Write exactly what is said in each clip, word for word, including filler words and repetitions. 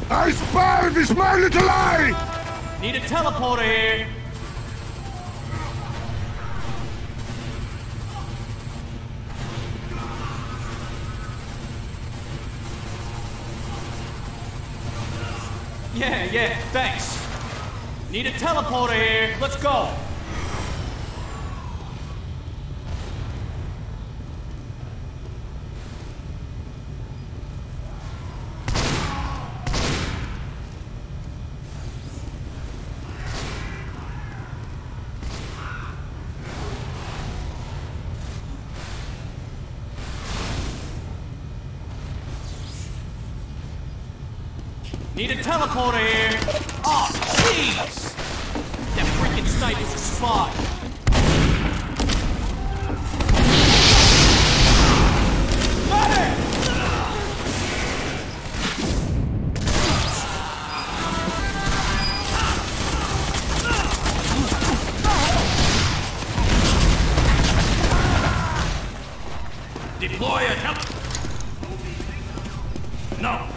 I spy this my little eye! Need a teleporter here. Yeah, yeah, thanks. Need a teleporter here. Let's go. Need a teleporter here. Oh, jeez! That freaking sniper's a spy. Got it! Deploy a heli... No.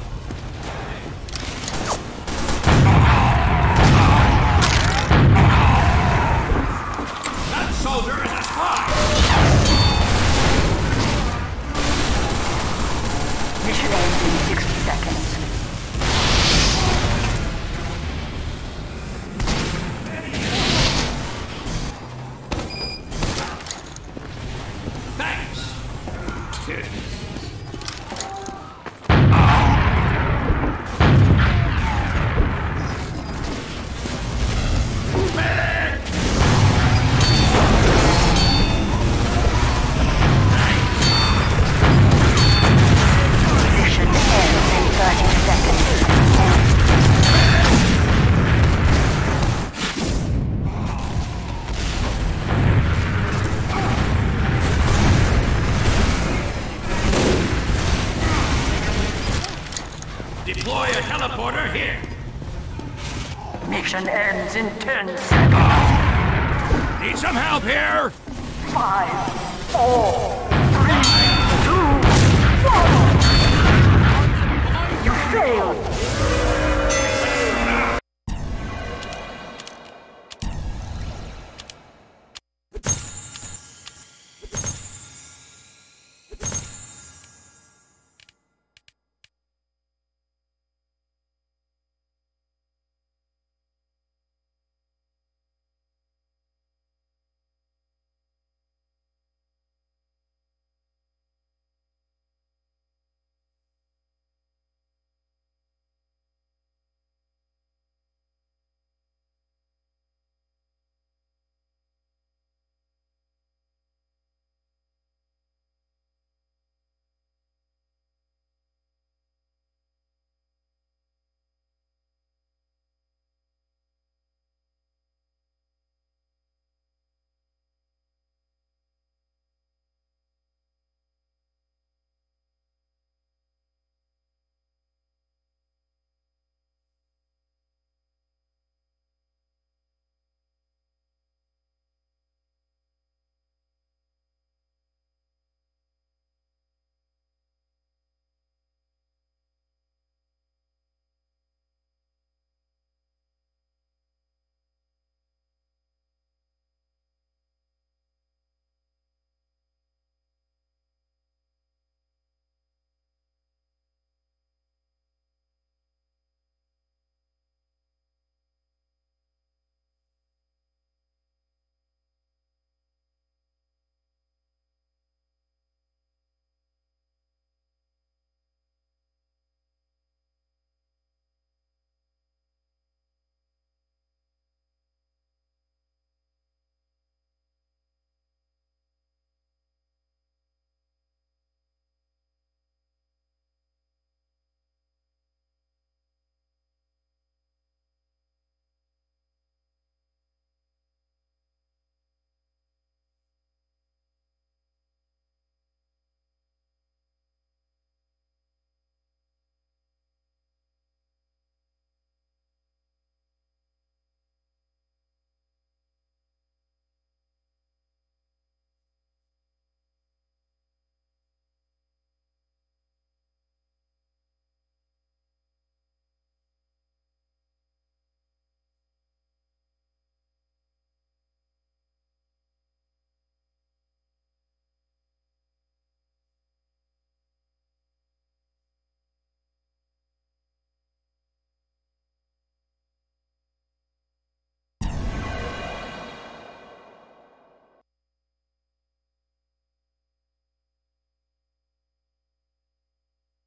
Soldier is a spy! Mission ends in sixty seconds. Thanks! Deploy a teleporter here. Mission ends in ten seconds. Need some help here? Five, four, three, two, one. You failed.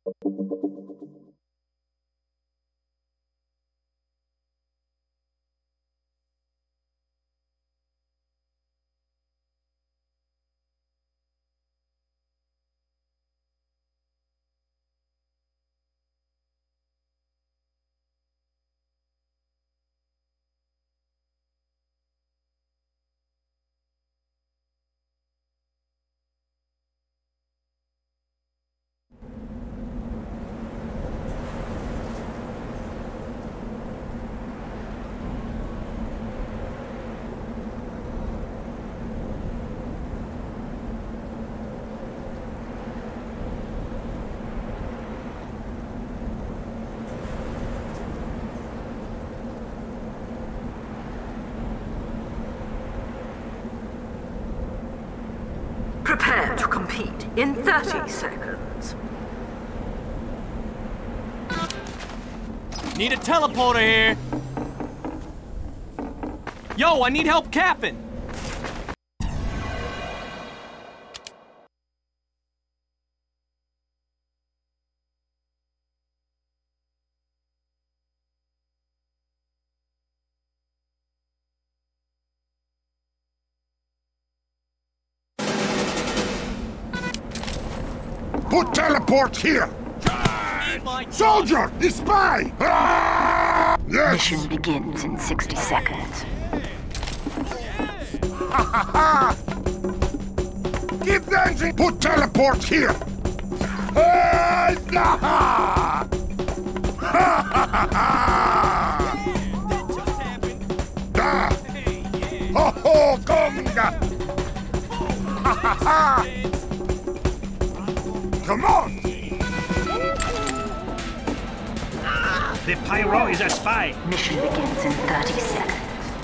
Prepare to compete in thirty seconds. Need a teleporter here. Yo, I need help capping. Put teleport here! Soldier! The spy! Ah! Yes! Mission begins in sixty seconds. Keep dancing! Put teleport here! Ah, nah! Da! Ho ho, conga! Come on! The pyro is a spy. Mission begins in thirty seconds.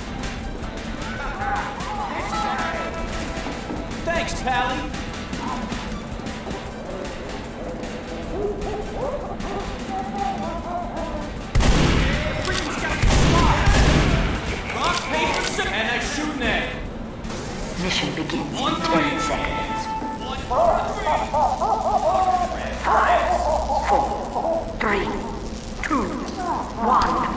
Thanks, Pally. Rock, paper, scissors, and I shoot net. Mission begins One in three. ten seconds. Five, four, three, two, one.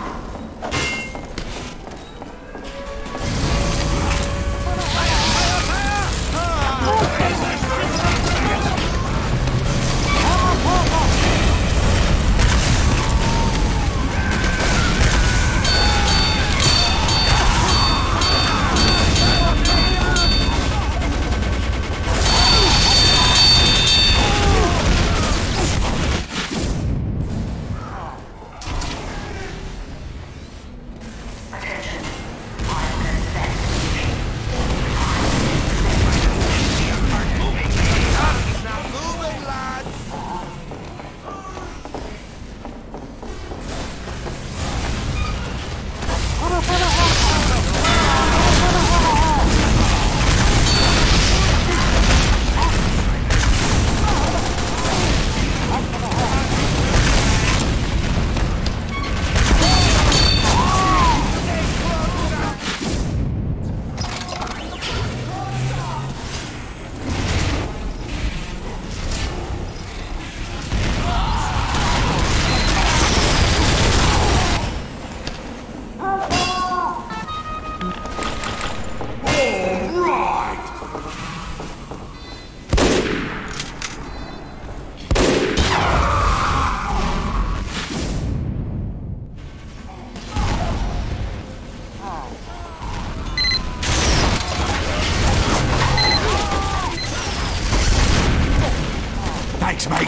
Thanks, mate.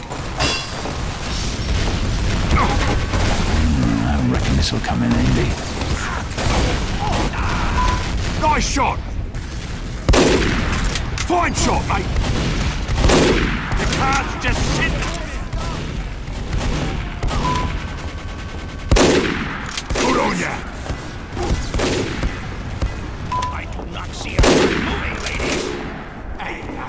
I reckon this will come in handy. Nice shot! Fine shot, mate! The car's just sitting. Good on ya! I do not see a car moving, ladies. Hey, now.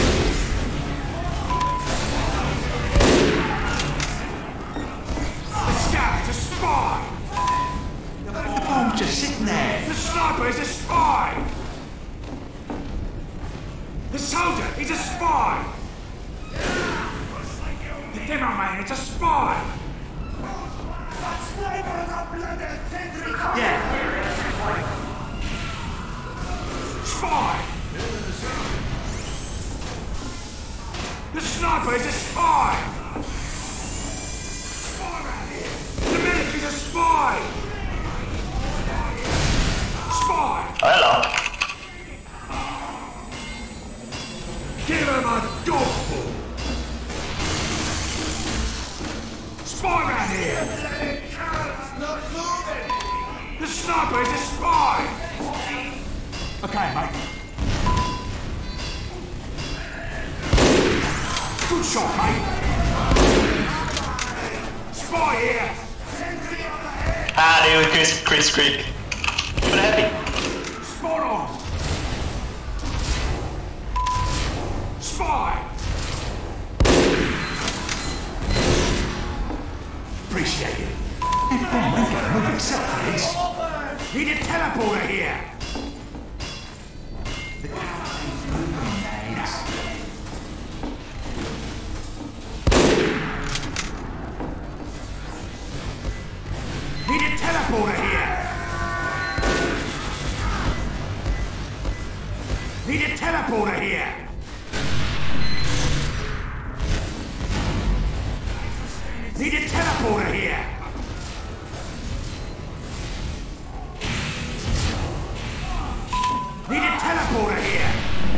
The scout, a spy! The bomb just sitting there. The sniper is a spy! The soldier is a spy! The demo man, it's a spy! Yeah. Spy! The sniper is a spy! Spy around here! The medic is a spy! Spy! Hello. Give him a dog full! Spy around here! The sniper is a spy! Okay, mate. Good shot, mate. Spy here! Ah, they were Chris, Chris Creek. What happened? Spot on! Spy! Appreciate it. And bomb ain't gonna move itself, please. Need a teleporter here! The car's moving, mate. Need a teleporter here! Need a teleporter here! Need a teleporter here! Need a teleporter here!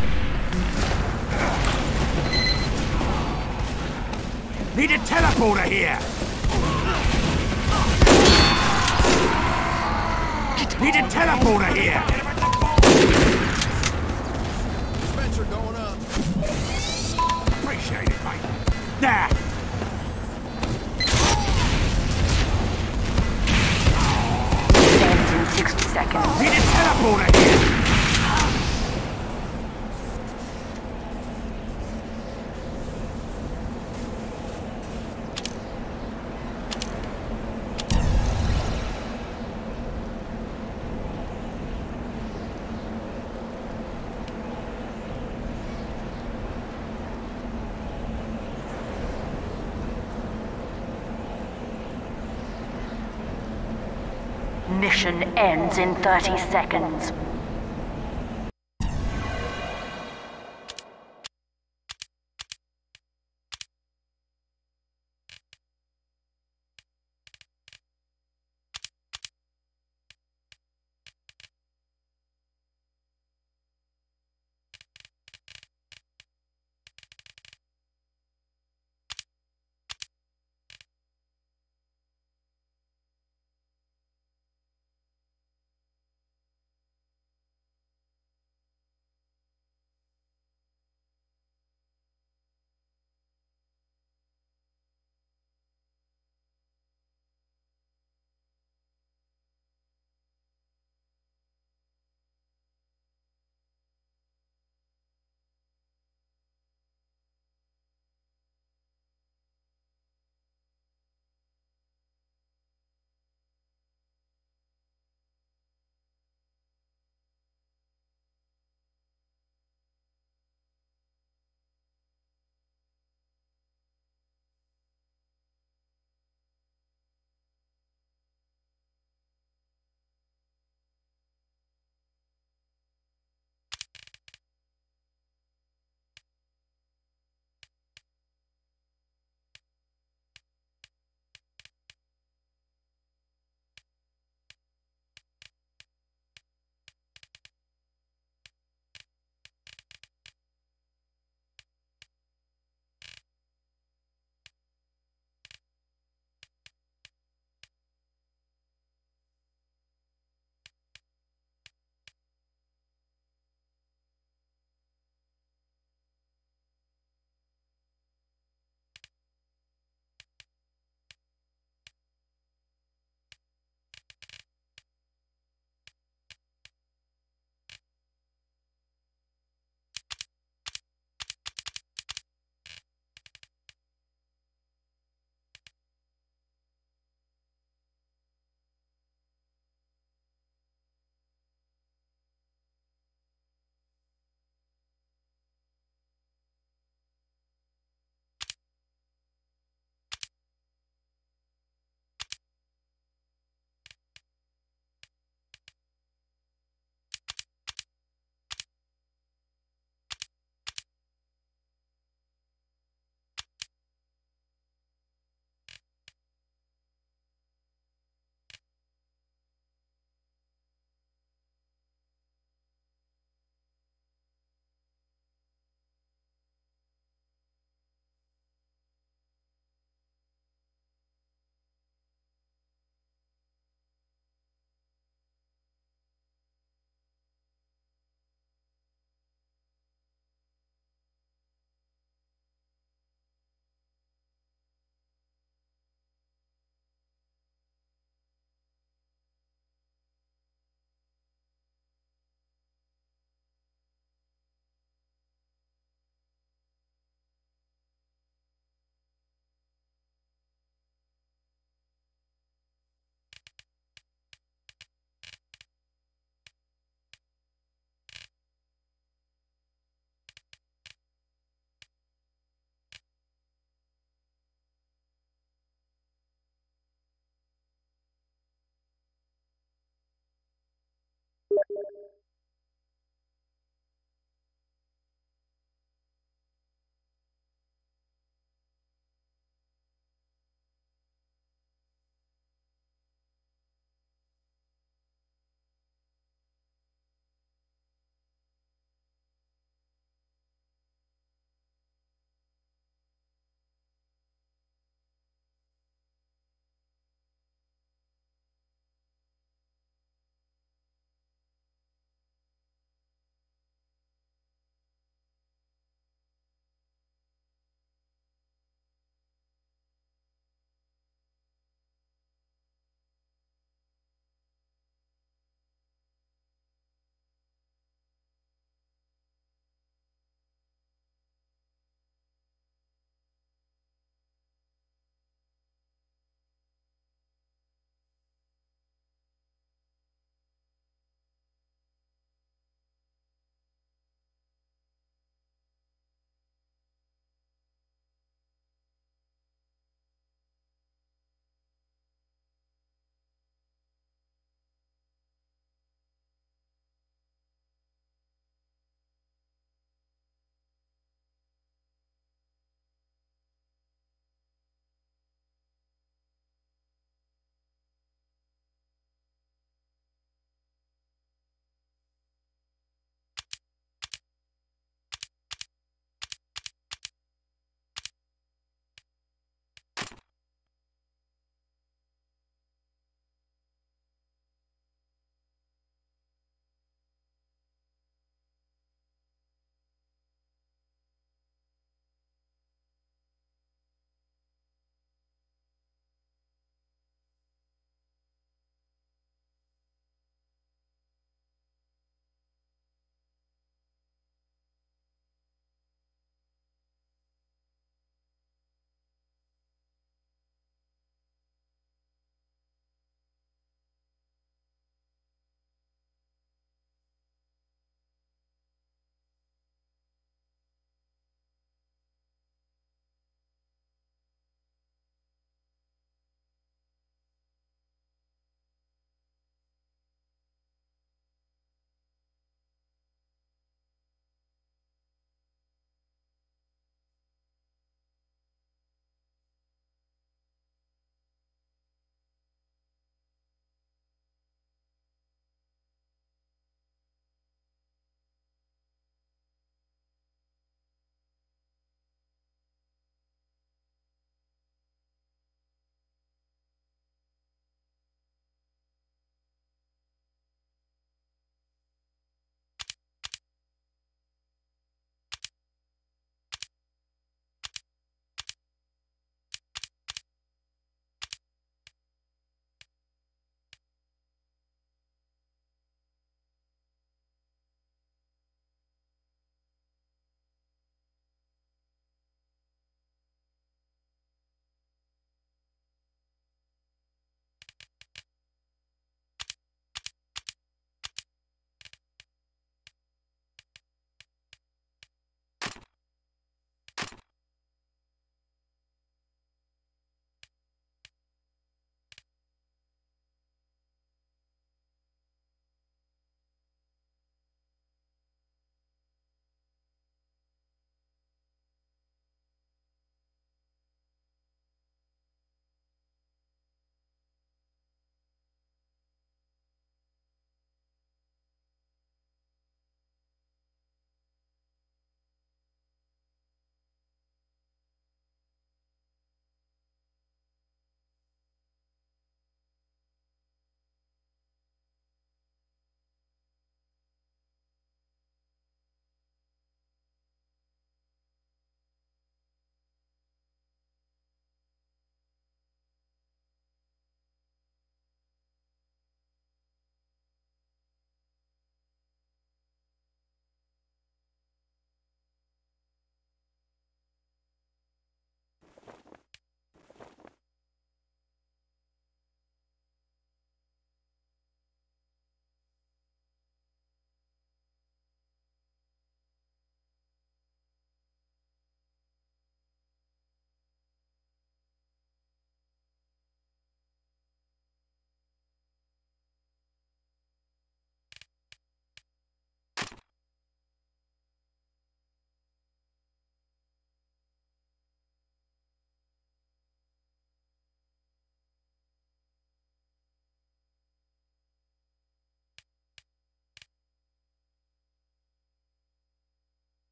Need a teleporter here! Need a teleporter here! Spencer going up. Appreciate it, mate. There! Ends in sixty seconds. Need a teleporter here! Mission ends in thirty seconds.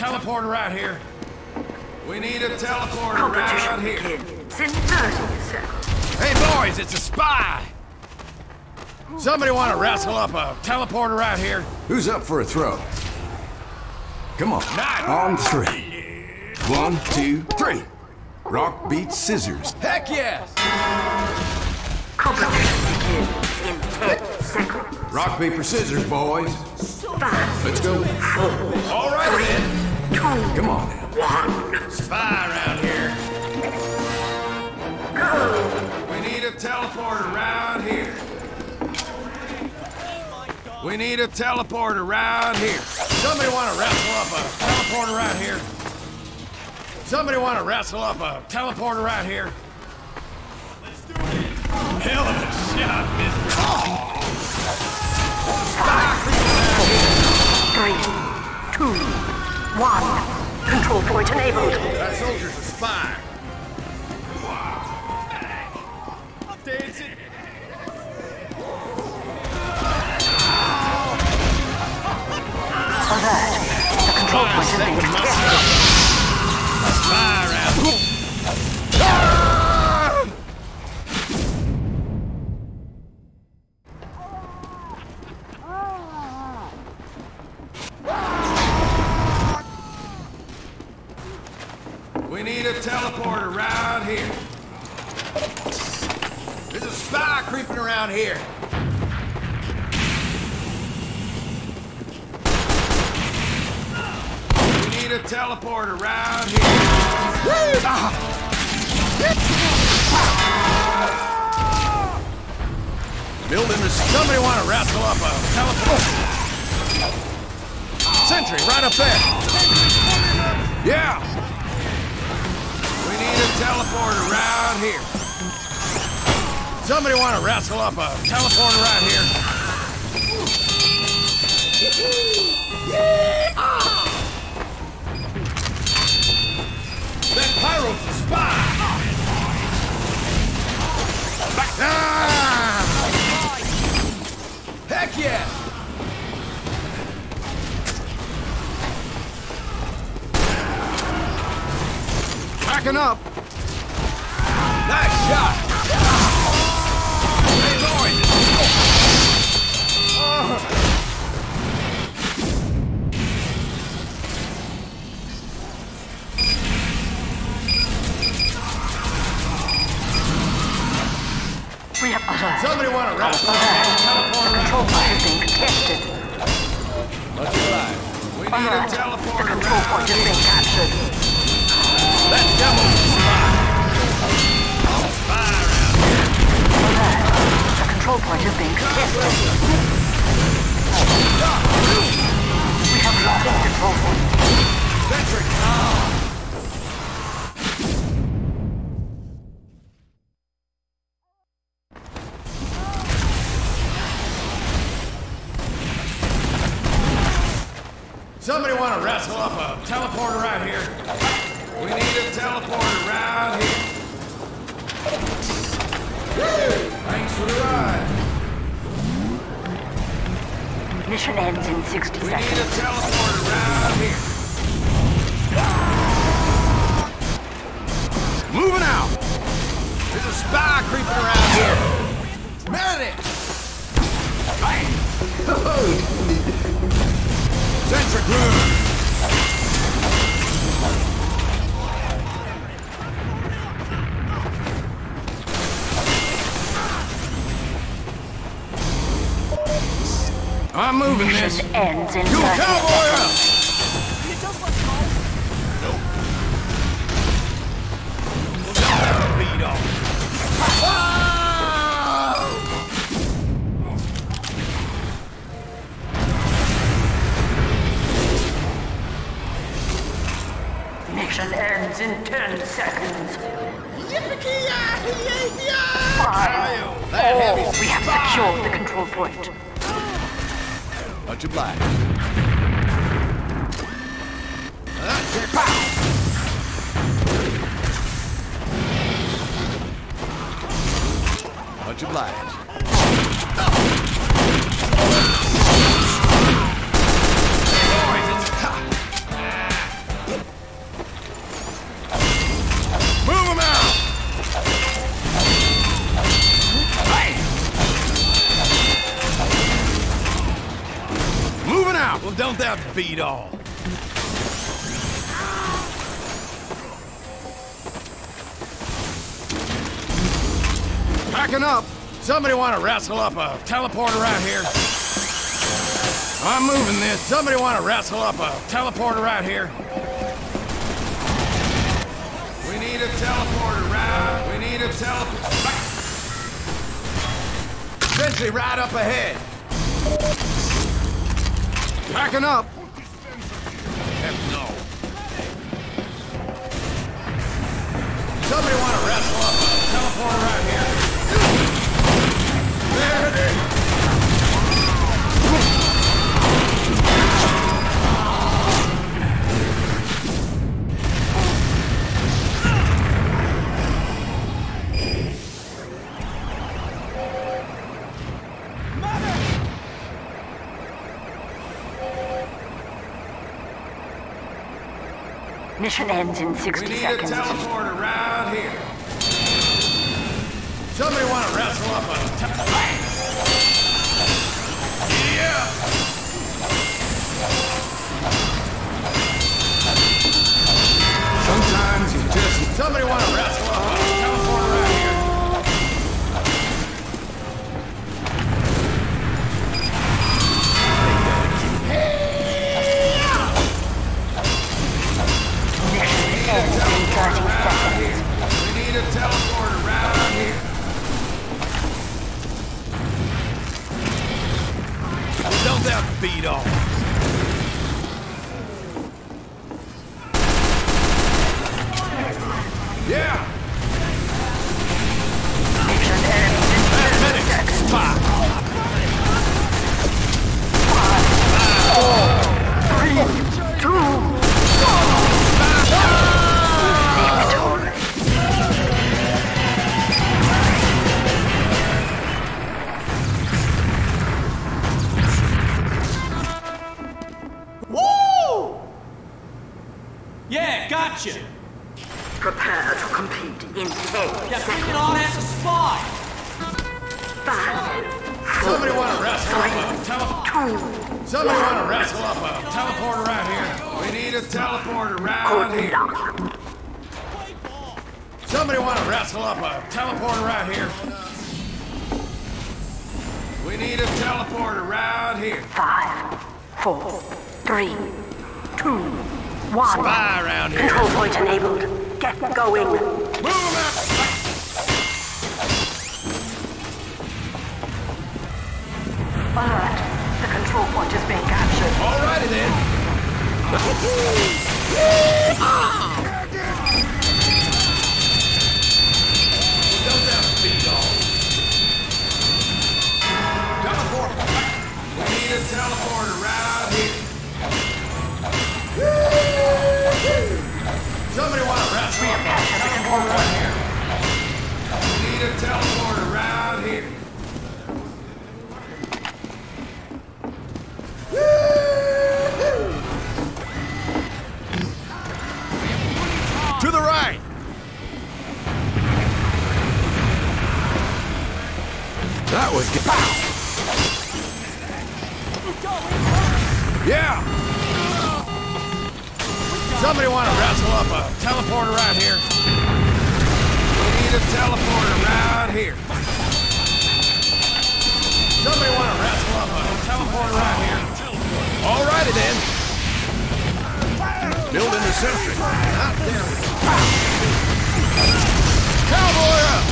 teleporter right here. We need a teleporter Competition right here. begins in thirty seconds. Hey boys, it's a spy! Somebody want to wrestle up a teleporter right here? Who's up for a throw? Come on. Nine. On three. One, two, three. Rock beats scissors. Heck yes! Competition begins in ten seconds. Rock, paper, scissors, boys. Five, Let's go. four, All right then. two, Come on now. one. Spy around here. Go. We need a teleporter around here. We need a teleporter around here. Somebody want to wrestle up a teleporter right here? Somebody want to wrestle up a teleporter right here? Hell of a shot, mister. Three, two, one. Control point enabled. That soldier's a spy. Dancing. Alert. The control point has been contested. Spy around. We need a teleporter around here. There's a spy creeping around here. We need a teleporter around here. Ah. Building this. Somebody want to wrestle up a teleporter? Sentry right up there. Yeah. We need a teleporter around here. Somebody want to wrestle up a teleporter right here? Yeah! Ah! That pyro's a spy! Back ah! Heck yeah! Backing up! Nice shot! Hey, boys! Oh. We have alert. Somebody want to wrestle up The control point has been contested. Much alive. We need Alert. a The teleporter control point has been captured. That devil's a spy. Spy around here. Alert. The control point has been contested. We have lost the control point. Sentry. Ah. Somebody want to wrestle up a teleporter right here? We need a teleporter right here. Woo! Thanks for the ride. Mission ends in sixty We need a seconds. teleporter right here. Moving out. There's a spy creeping around here. Medic! Sentry groove. I'm moving this. Mission ends in You thirty cowboy up! seconds. Lead off. Mission ends in ten seconds. Yippee-ki-yay! Five, That heavy four. We have spy. secured the control point. Much obliged. That's it. Pow! Much obliged. Boys, it's... that beat all? Backing up! Somebody want to wrestle up a teleporter right here? I'm moving this. Somebody want to wrestle up a teleporter right here? We need a teleporter right. We need a teleporter. Essentially right up ahead. Backing up. Heck no. Somebody want to wrestle up a teleporter right here? There it is. Mission ends in sixty we need seconds. A teleporter right here. Somebody want to wrestle up a teleporter? Yeah. Sometimes you just... Somebody want to wrestle up a teleporter right here? We need a teleporter right here. Don't that beat off. Yeah. Mission ends in thirty seconds. Spot. Five, four, three, two, one. Victory. Woo! Yeah, gotcha. Prepare to compete in ten Yeah, seconds. freaking on as a spy. Five, Somebody want to wrestle up a teleporter? two, Somebody want to wrestle up a teleporter right here? We need a teleporter right good here. luck. Somebody want to wrestle up a teleporter right here? We need a teleporter right here. Five, four, three, two, one. Spy around here. Control point enabled. Get going. Move them out. Alert. The control point is being captured. Alrighty then. Don't that beat off. Teleporter. We need a teleporter right here. Somebody want to wrestle up a teleporter right here? We need a teleporter right here. To the right. That was good. Yeah. Somebody want to wrestle up a teleporter right here? We need a teleporter right here. Somebody want to wrestle up a teleporter right here? Alrighty then. Building the sentry. Out there. Cowboy up!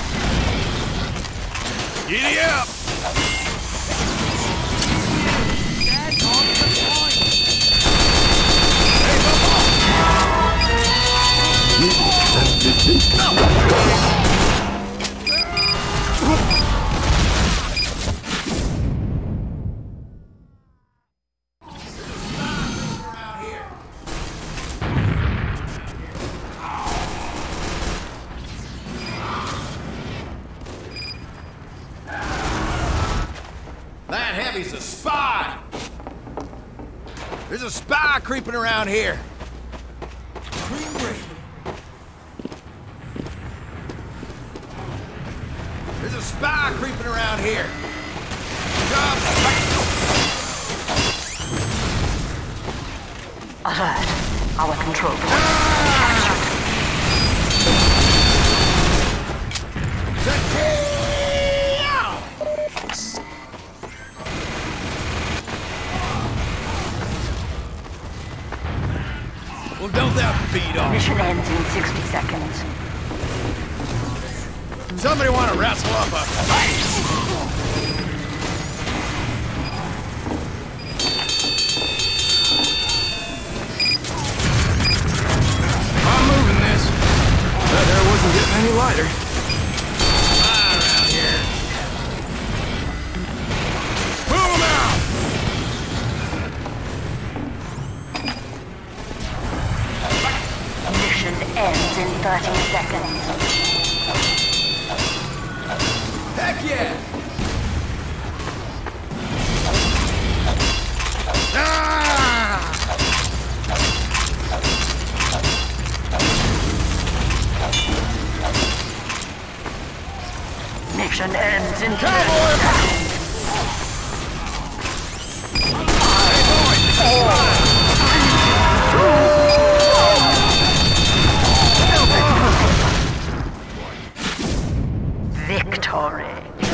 Giddy up! That heavy's a spy! There's a spy creeping around here. There's a spy creeping around here. Stop. Alert. Our control point captured. Well, don't that beat off? Mission ends in sixty seconds. Somebody want to wrestle up a fight? I'm moving this. That air wasn't getting any lighter. Fire around here. Pull them out! Mission ends in thirty seconds. Heck yeah! Ah! Mission ends in thirty seconds. Victory.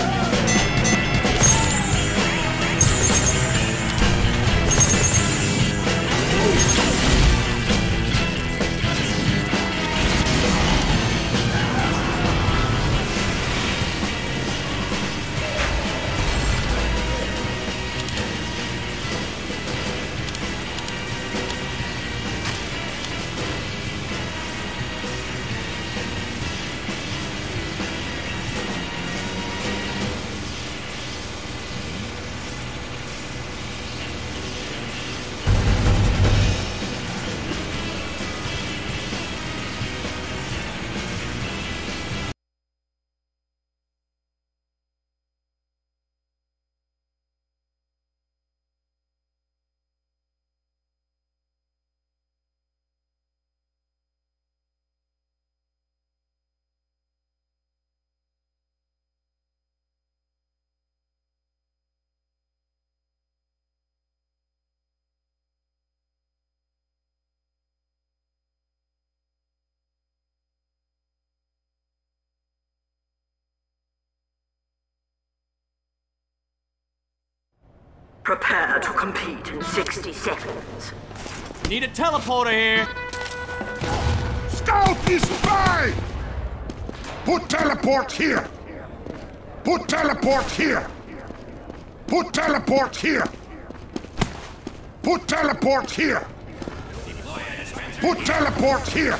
Prepare to compete in sixty seconds. Need a teleporter here. Scout this way! Put teleport here! Put teleport here! Put teleport here! Put teleport here! Put teleport here!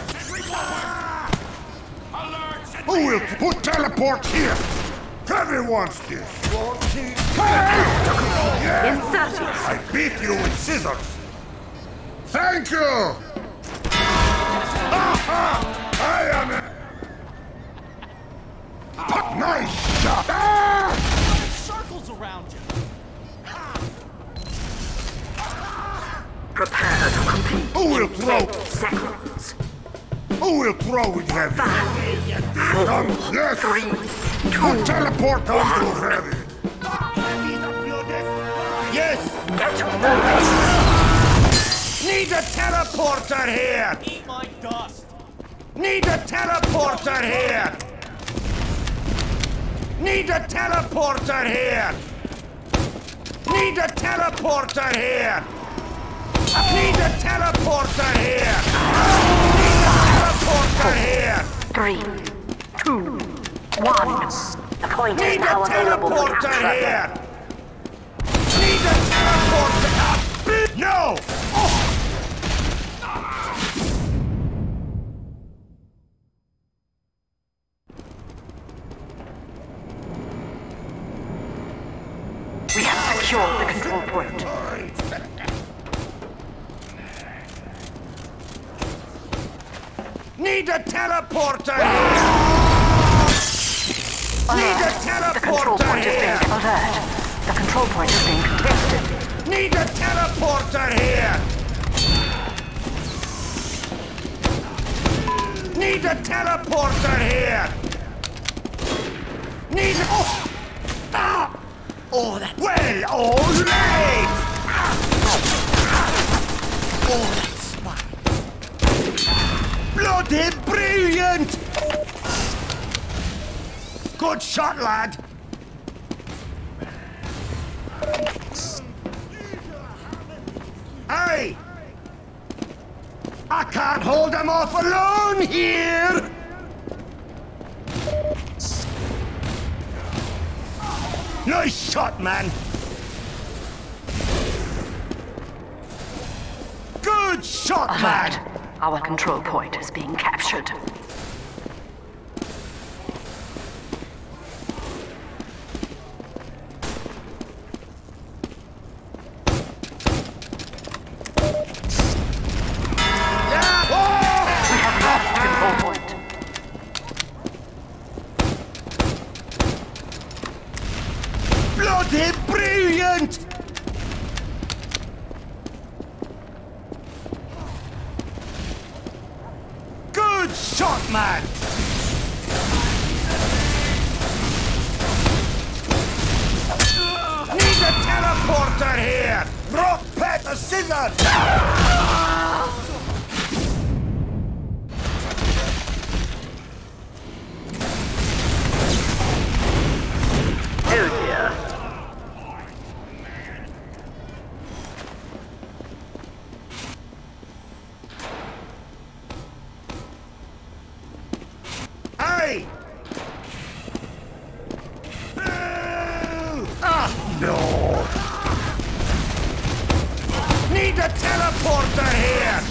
Who will put teleport here? Everyone's this! In thirty I beat you with scissors! Thank you! I am a... Nice shot! Ah! Circles around you. Prepare to compete. Who will in throw? ten seconds. Who will throw with heavy? Five, four, Um, yes! three, two, Put teleport onto heavy! Yes! get moving. Need a teleporter here! Eat my dust. Need a teleporter here! Need a teleporter here! Need a teleporter here! Need a teleporter here! Need a teleporter here! Three, two, one. The point is Need a now available for teleporter capture. here! Need a teleporter! No! We have secured the control point. Need a teleporter here! Need a The control teleporter point is being here! alert. The control point is being contested. Need a teleporter here! Need a teleporter here! Need a... Oh! Ah! Oh, that... Well, all right! Oh, that's Bloody brilliant! Good shot, lad. Hey! I can't hold them off alone here! Nice shot, man! Good shot, Alert. man! Our control point is being captured. Bloody brilliant! Good shot, man! Need a teleporter here! Rock, paper, scissors! Hey! Ah, no! Need a teleporter here!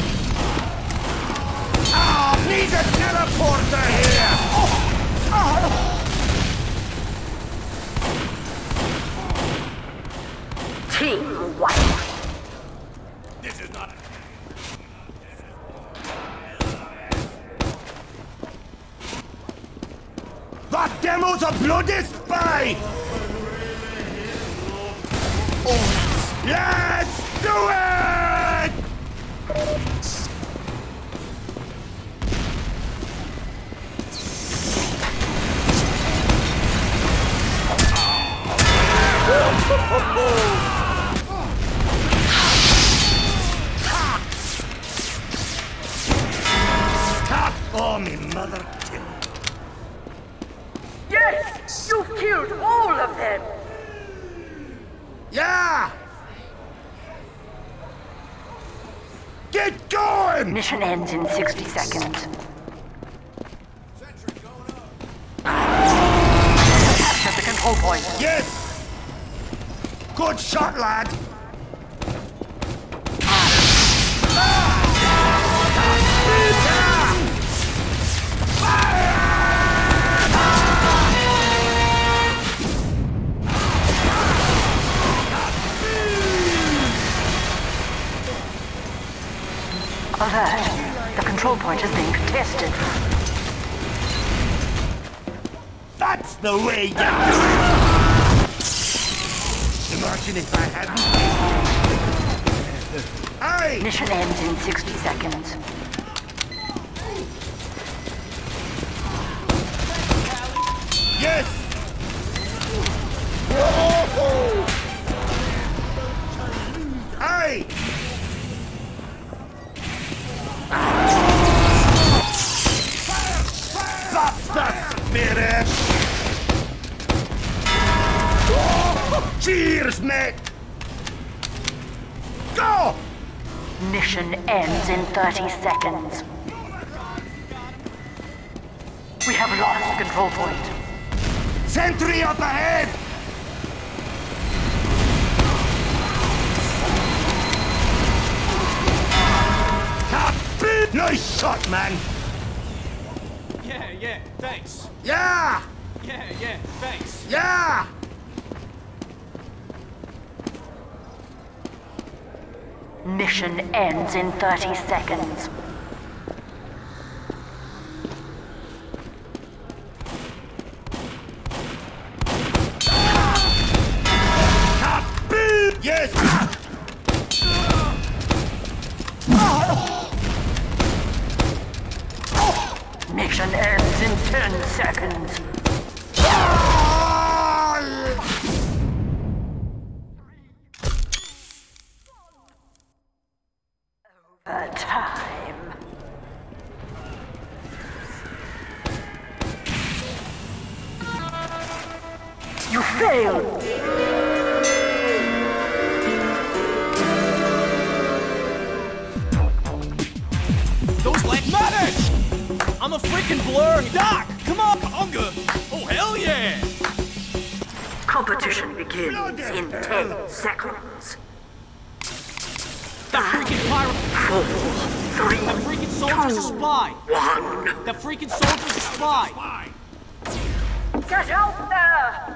Ah, need a teleporter here! Oh. Ah. Team White. This is not a... That demo's a bloody spy! Oh. Let's do it! Stop for me, mother. Yes! You've killed all of them! Yeah! Get going! Mission ends in sixty seconds. Capture the control point. Yes! Good shot, lad! Alert. The control point is being contested. That's the way you do it! Imagine if I hadn't... Hey! Mission ends in sixty seconds. Yes! Whoa! Hey! That's the spirit! Oh, cheers, mate! Go! Mission ends in thirty seconds. We have lost the control point. Sentry up ahead! Happy! Nice shot, man! Yeah, yeah, thanks. Yeah! Yeah, yeah, thanks. Yeah! Mission ends in thirty seconds. Happy! Yes! Mission ends in ten seconds. Over time. failed. Those legs matter! I'm a freaking blur. Doc, come on, Unga. Oh, hell yeah! Competition begins in ten seconds. That freaking pirate... Four, three, That freaking soldier's a spy! one. That freaking soldier's a spy! Get out there!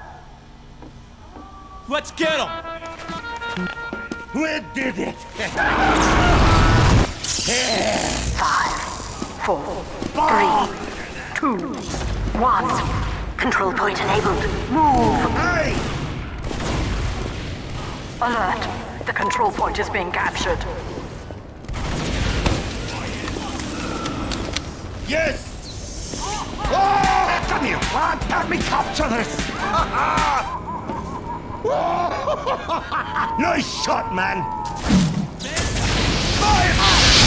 Let's get him! We did it! Five, four, three, two, one. Control point enabled. Move! Hey! Alert! The control point is being captured. Yes! Oh, come here, lad! Help me capture this! Nice shot, man! Fire!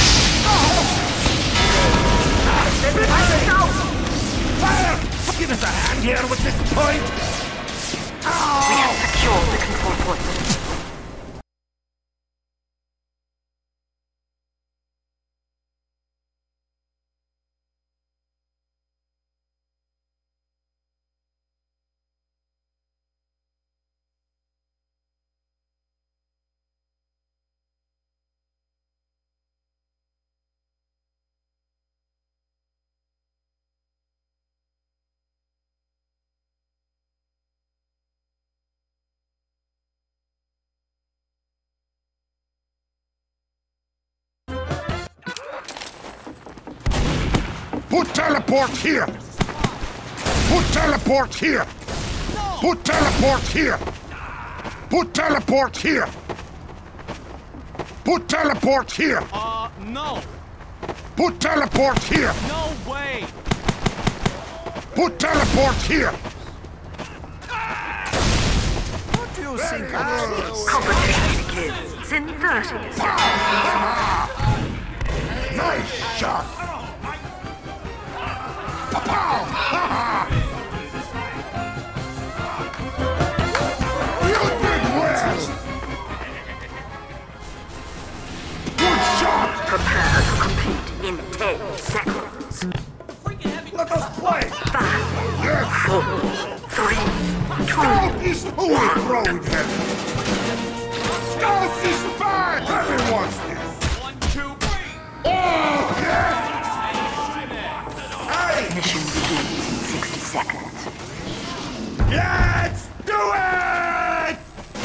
Fire! Give us a hand here with this point! We have secured the control point. Put teleport here! Put teleport here! Put teleport here! Put teleport here! Put teleport here! Uh, no. Put teleport here! No way! Put teleport here! What do you think of this? Competition begins in thirty seconds. Nice shot! Pow! You did well! Good shot! Prepare to compete in ten seconds. Let us play! Five, Yes! four, three, two, Scout is who we throwing him! Scout is fine! Everyone's this! One, two, three! Oh, yes! mission begins in sixty seconds. Let's do it!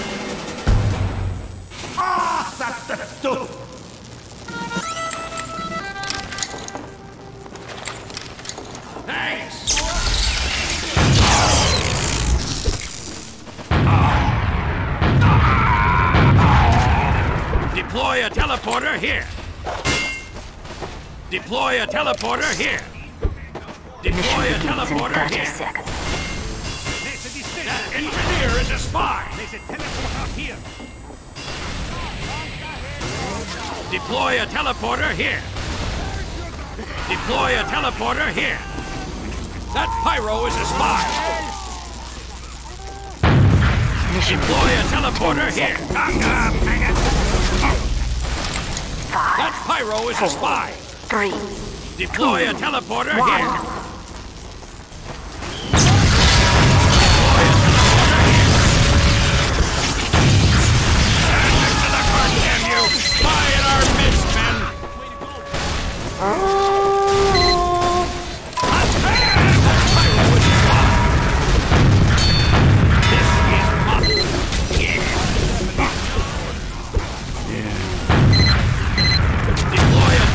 Ah, that's the stuff! Thanks! Deploy a teleporter here. Deploy a teleporter here. Deploy a teleporter thirty here. seconds. That engineer is a spy. Deploy a teleporter here. Deploy a teleporter here. That pyro is a spy. Deploy a teleporter here. That Five, pyro is a spy. three, Deploy a teleporter one. here. Damn you! Spy in our midst, men! This is my... Deploy it!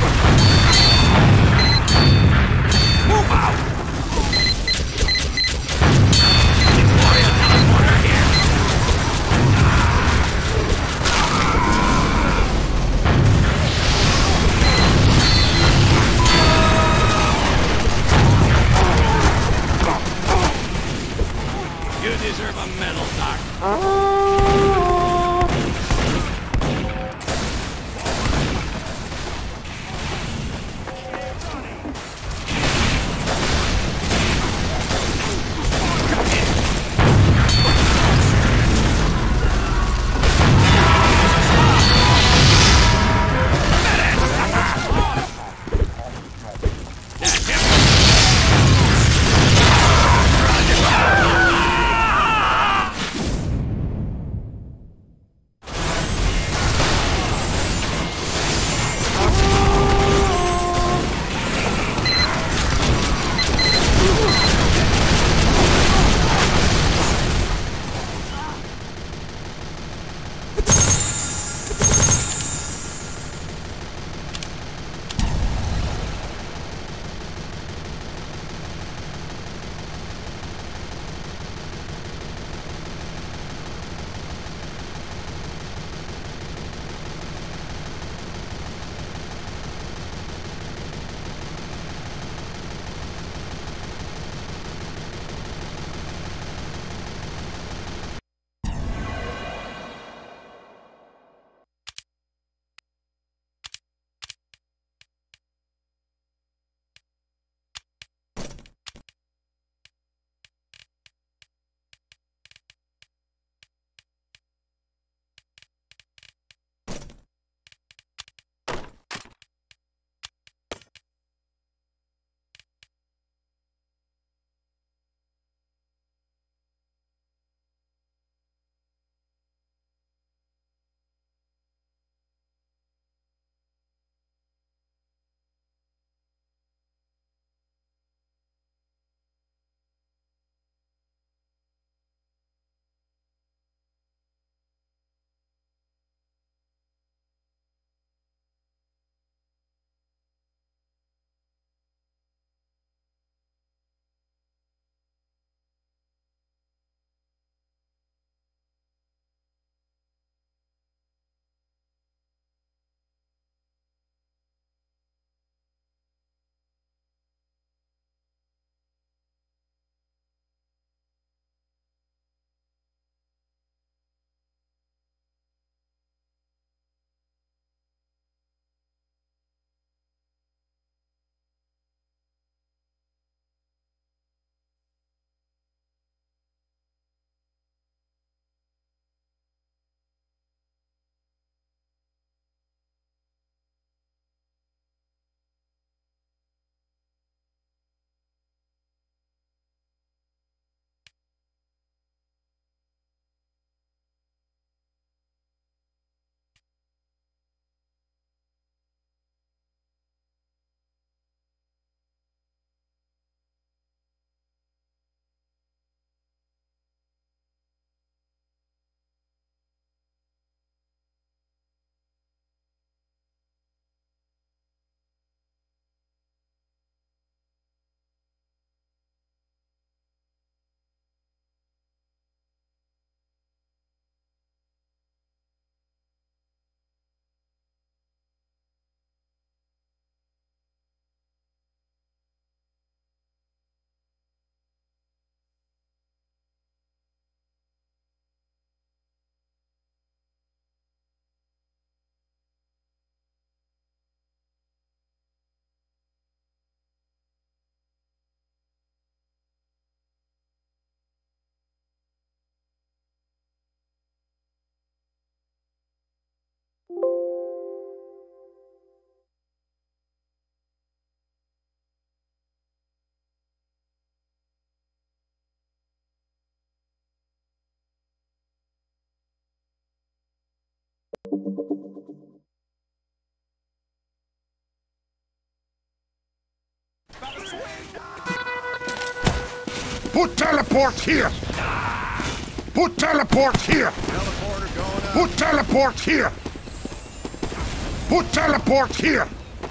Move out! Deploy a teleporter here! You deserve a medal, Doc. Put teleport here! Put teleport here! Teleporter going up. Put teleport here! Put teleport here!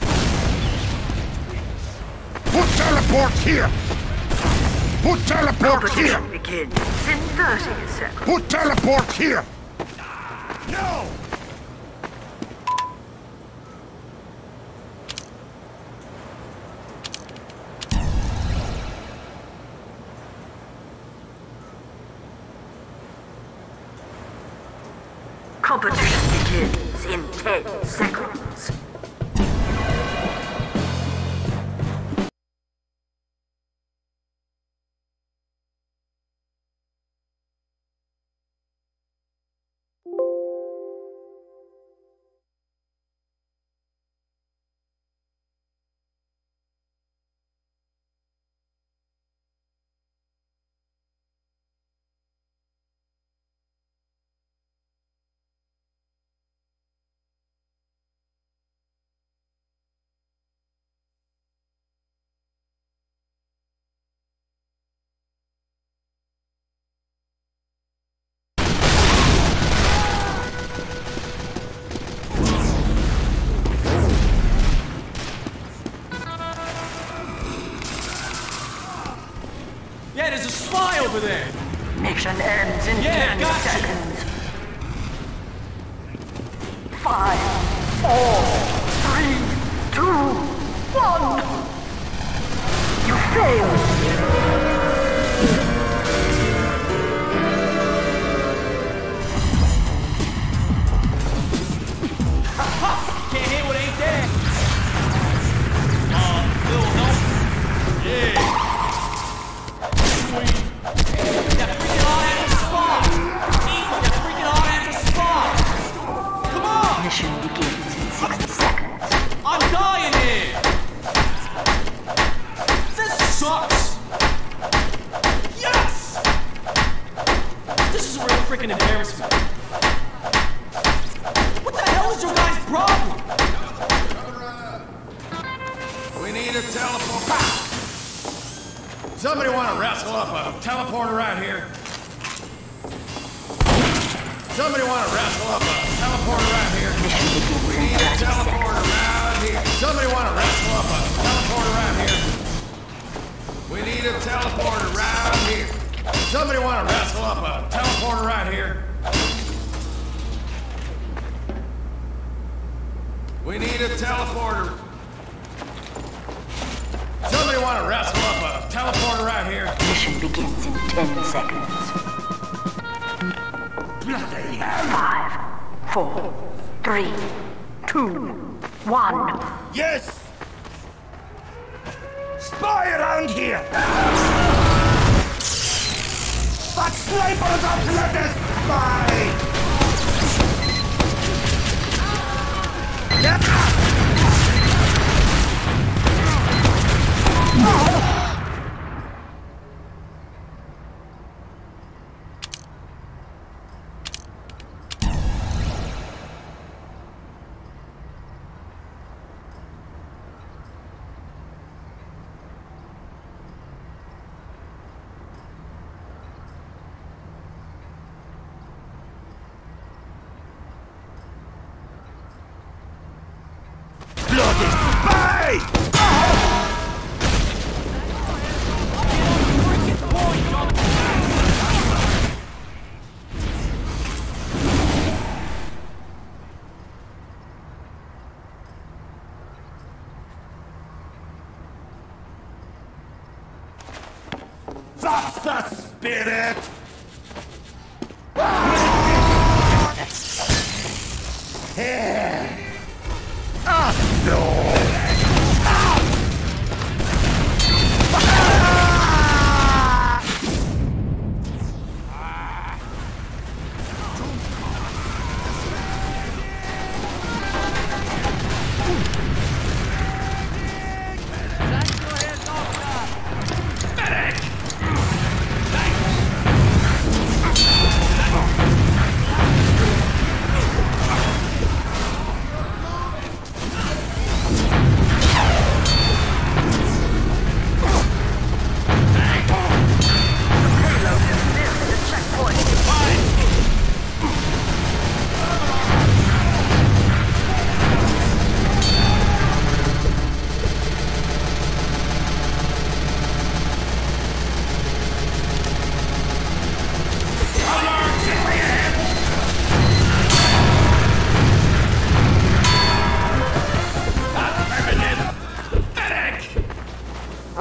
Put teleport here! Put teleport here! Competition begins in thirty seconds. Put teleport here! No! Competition begins in ten seconds. Yeah, there's a spy over there! Mission ends in Yeah, ten gotcha. seconds. Five, four, three, two, one. You failed. Can't hit what ain't there! Uh, little help? Yeah! Sweet! That freaking hard at the spot! Eat that freaking hard at the spot! Come on! Mission begins in sixty seconds. I'm dying here! This sucks! Yes! This is a real freaking embarrassment. What the hell is your guys' problem? We need a teleport. Pow! Somebody want to wrestle up a teleporter right here? Somebody want to wrestle up a teleporter right here? We need a teleporter right here. Somebody want to wrestle up a teleporter right here? We need a teleporter right here. Somebody want to wrestle up a teleporter right here? We need a teleporter. Somebody want to wrestle up a teleporter right here? Mission begins in ten seconds. Bloody Five, four, three, two, one. Yes! Spy around here! That sniper's a bloody spy! Yep! Bloody spy! That's the spirit! Ah, no!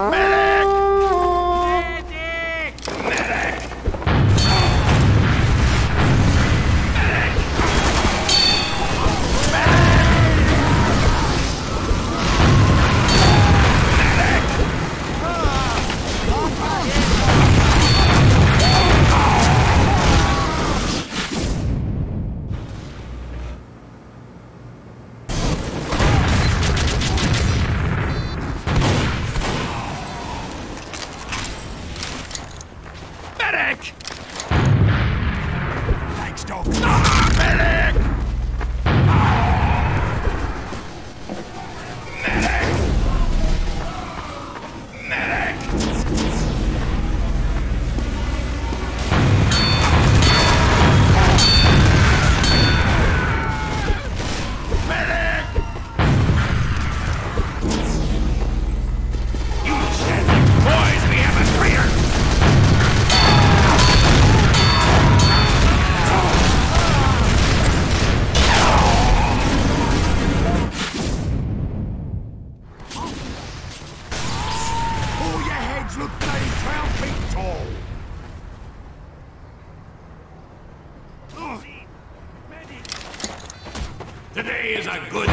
Today is a good...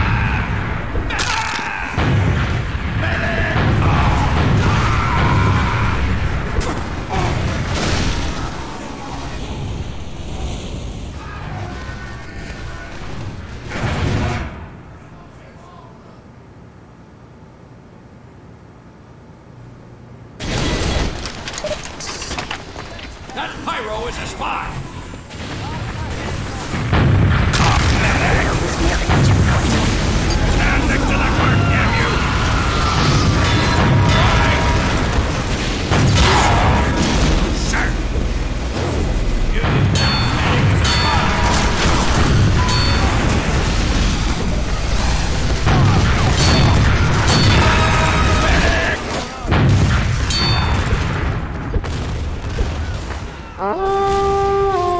That Pyro is a spy! Stand next to the cart, damn you! Sir! You did not make a Oh.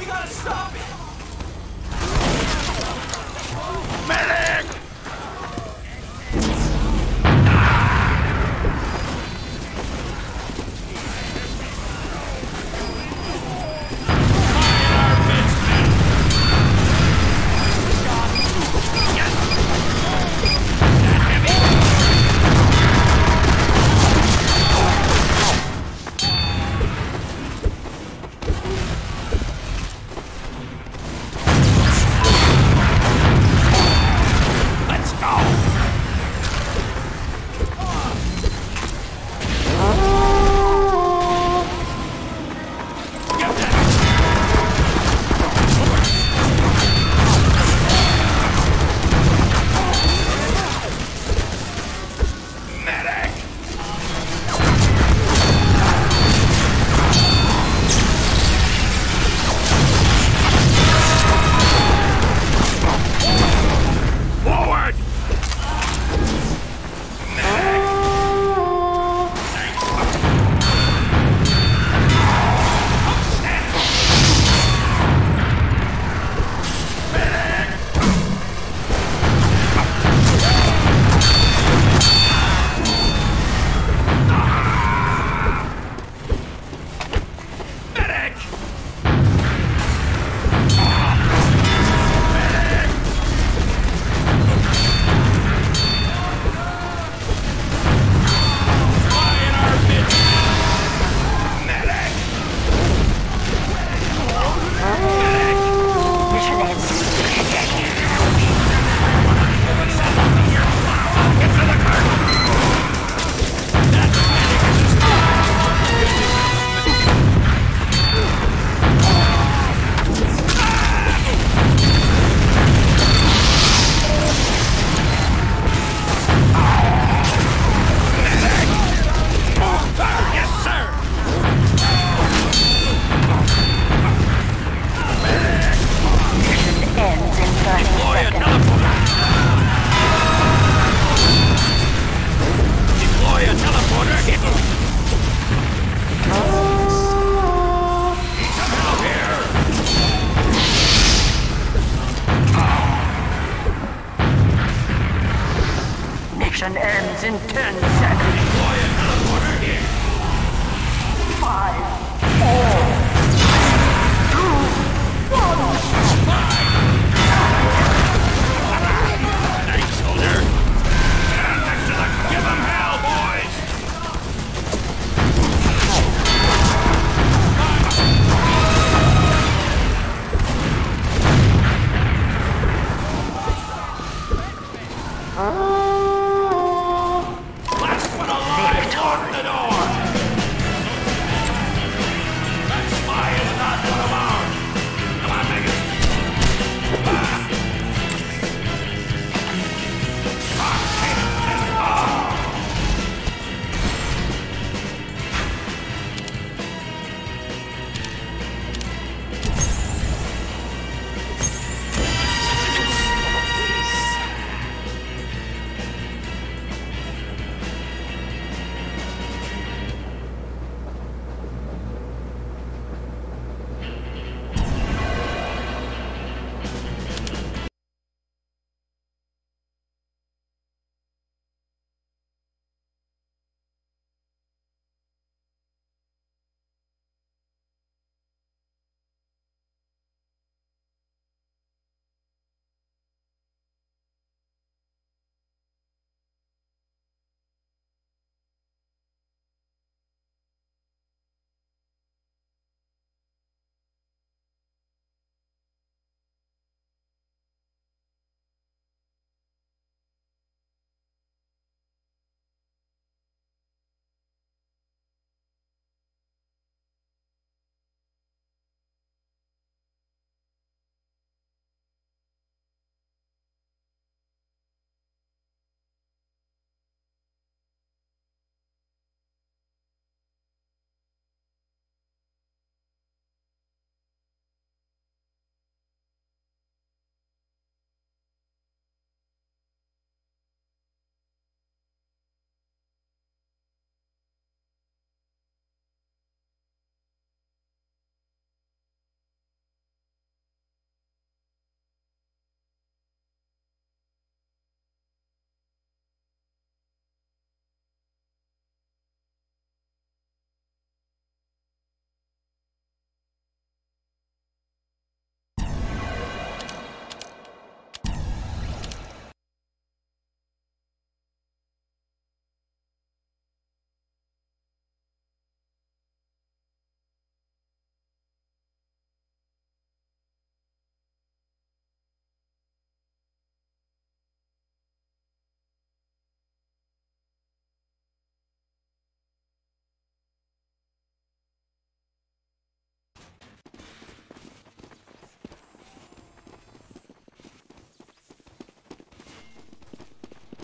gotta stop it! Medic!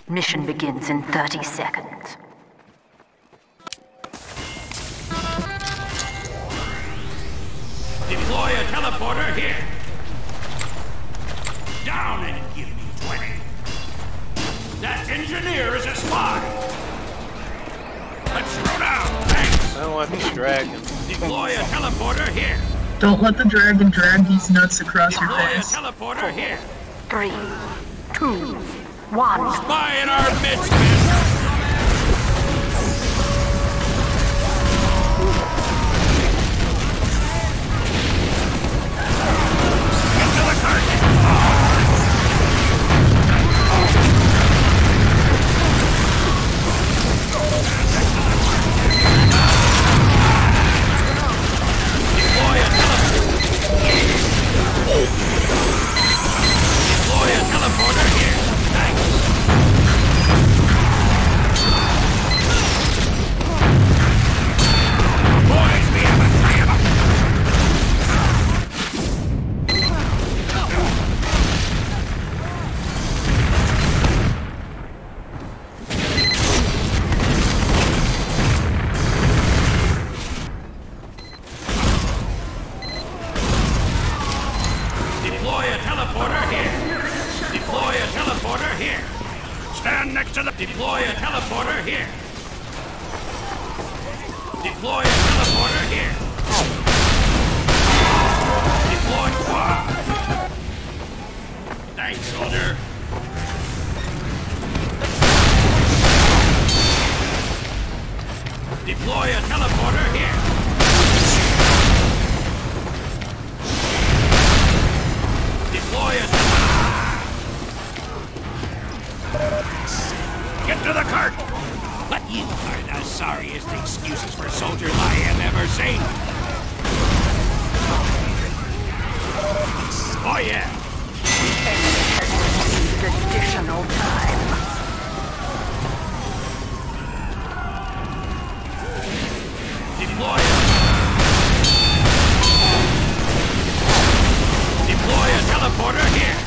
Mission begins in thirty seconds. Deploy a teleporter here. Down and give me twenty. That engineer is a spy. Let's throw down. Thanks. I don't want this dragon. Deploy a teleporter here. Don't let the dragon drag these nuts across Deploy your face. a teleporter here. Three, two, one. Spy in our midst, man. Deploy a teleporter here. Deploy a teleporter here. Deploy. Wow. Thanks, soldier. Deploy a teleporter here. Deploy a teleporter. Get to the cart! But you are the sorriest excuses for soldiers I have ever seen. Oh yeah. Additional time. Deploy it. Deploy a teleporter here.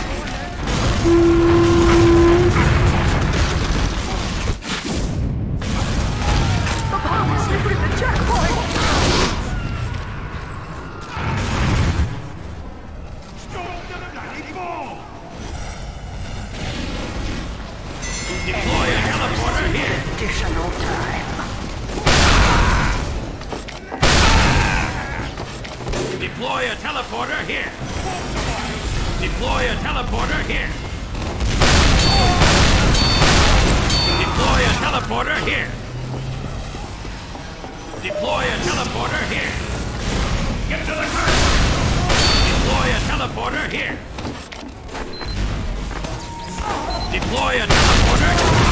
Additional time. Deploy a teleporter here. Deploy a teleporter here. Deploy a teleporter here. Deploy a teleporter here. Get to the cart. Deploy a teleporter here. Deploy a teleporter.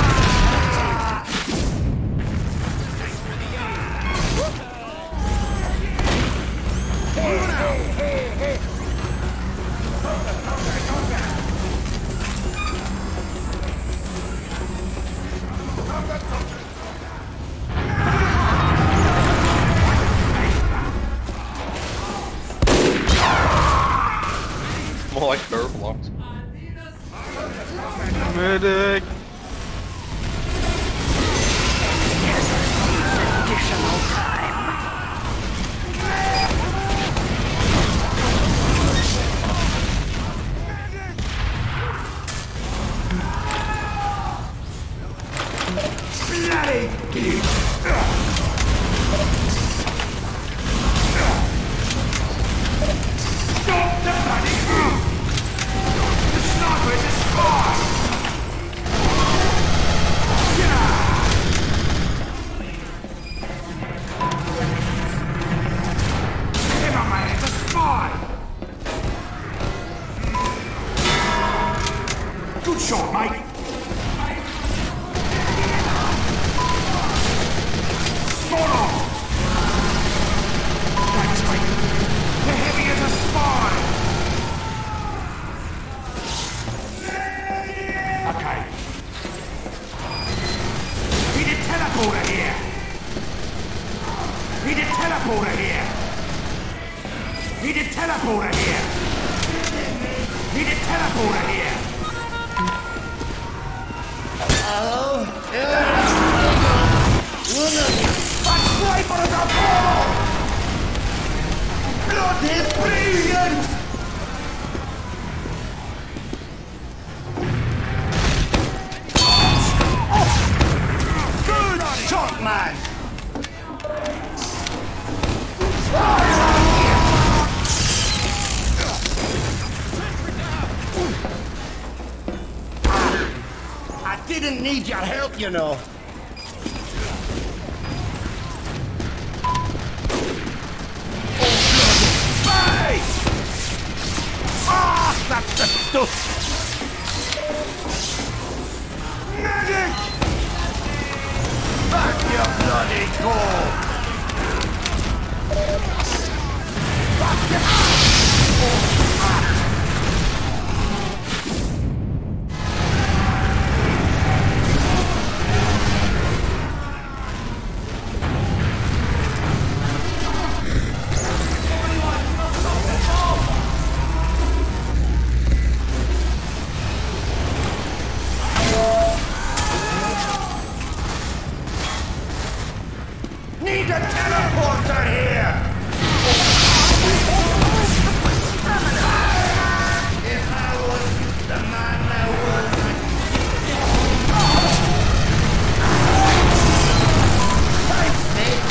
More like dirt blocks. Medic! Additional time. Bloody Stop the bloody group! The sniper is a spy! Yeah! Him on, man, it's a spy! Good shot, mate! Spot on! Thanks, mate. The heavy is a spy! Okay. Need a teleporter here! Need a teleporter here! Need a teleporter here! Need a teleporter here! Hello? That's right for the ball! Bloody brilliant! Good shot, man! I didn't need your help, you know. Hey! Ah, that's the stuff! Medic! Back your bloody goal! Back your... Oh, ah. Need a teleporter here! If I was the man I would... Thanks, mate!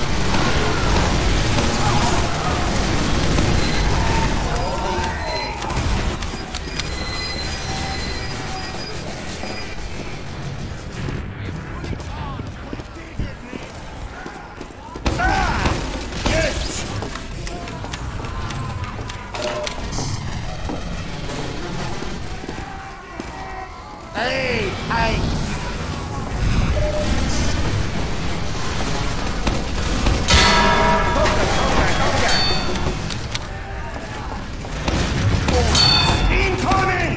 Hey, hey! Incoming!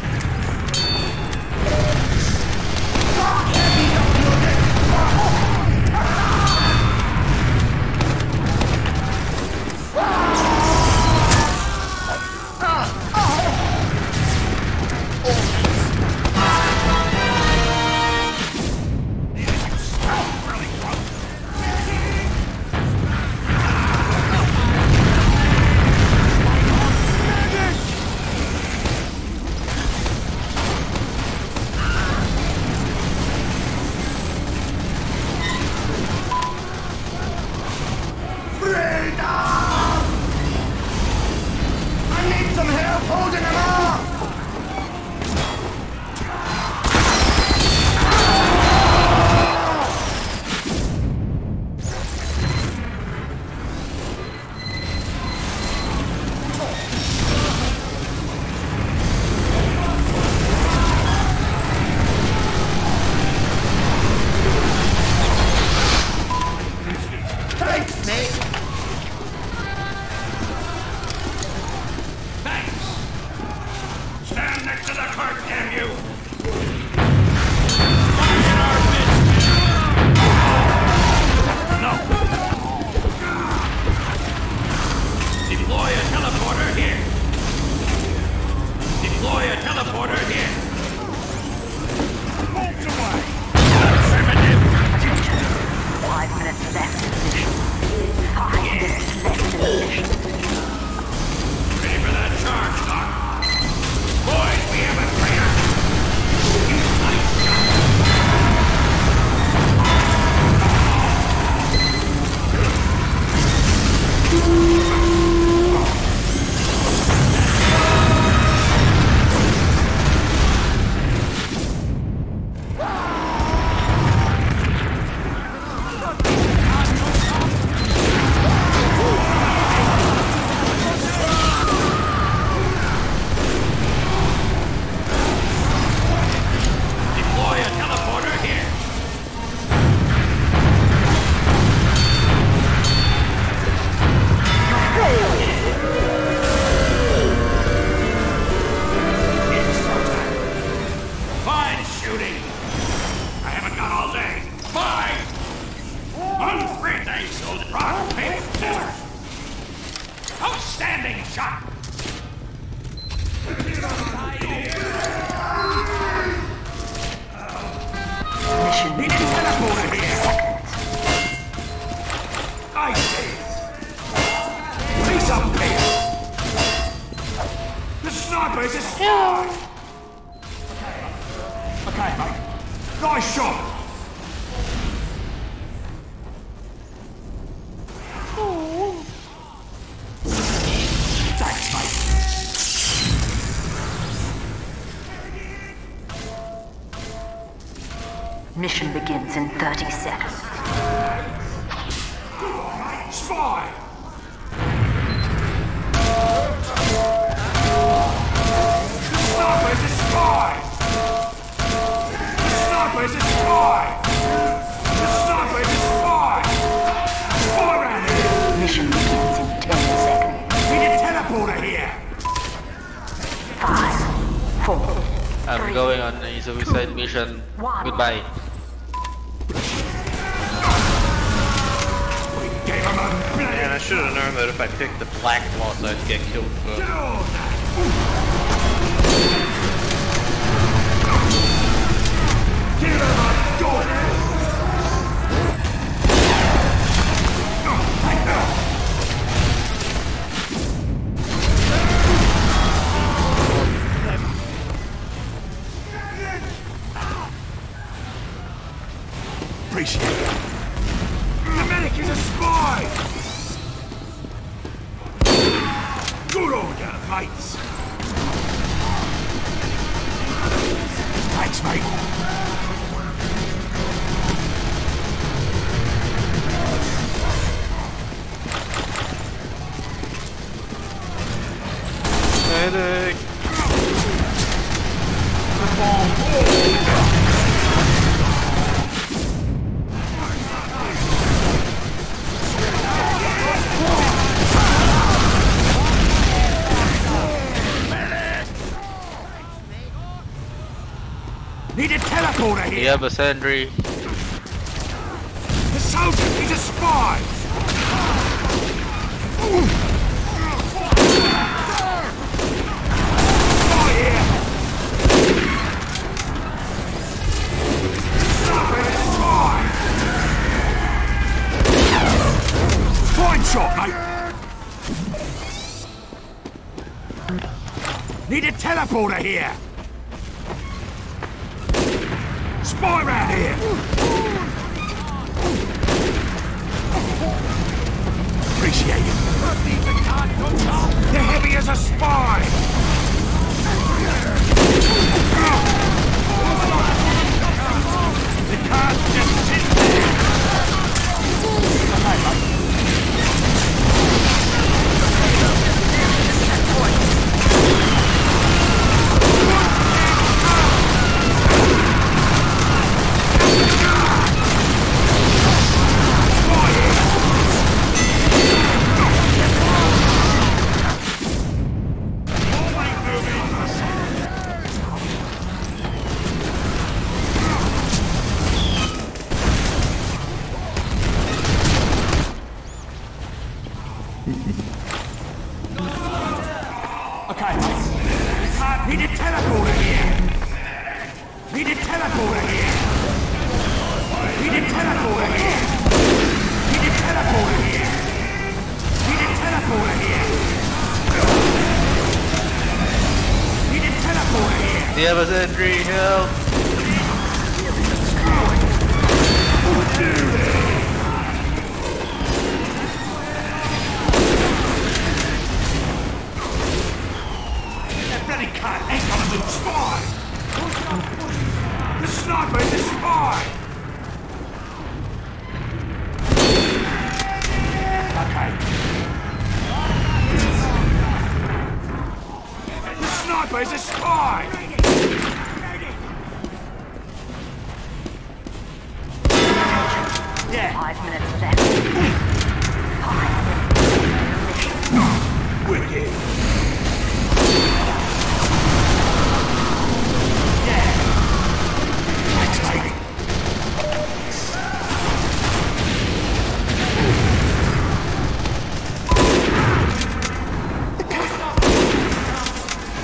I need some help holding him off! Thanks, mate! Thanks! Stand next to the cart, damn you! Fire in our midst! No! Deploy a teleporter here! Deploy a teleporter here! Bolts away! Affirmative! Five minutes left in the mission. Five minutes left in the mission. Ready for that charge, Doc? Boys, we have a traitor! You nice shot! Deploy a teleporter here! Fine shooting! I haven't got all day. Fine! One free thing, so rock, paper, scissors! Outstanding shot! Mission Need a begins teleporter in here. seconds. I see. He's up here. The sniper's a spy. Okay, mate. Nice shot. Thanks, mate. Mission begins in thirty seconds. Spy. The sniper's a spy. The sniper's a spy. The sniper's a spy. Spy around here. Mission begins in ten seconds. Need a teleporter here. Five, four, I'm three, going on a suicide mission. one. Goodbye. We gave him a blade. Man, I should have known that if I picked the black boss, I'd get killed first. Give him a gun. Appreciate it. The medic is a spy! Good order, mates! Thanks, mate. Medic. Need a teleporter here! Yeah, but Sandry. The soldier, he's a spy! Spy here! Sniper is a spy! Fine shot, mate! Need a teleporter here! Spy round here! Appreciate it. The heavy is a spy! The car's just sitting there! Okay, mate. Okay, mate. Need a teleporter here. Need a teleporter here. Need a teleporter here. Need a teleporter here. Need a teleporter here. Need a teleporter here. Do you have a Sandry? Help! That bloody cut ain't gonna move. Spy! The sniper is a spy! Okay. The sniper is a spy! Yeah. Five minutes left. Wicked.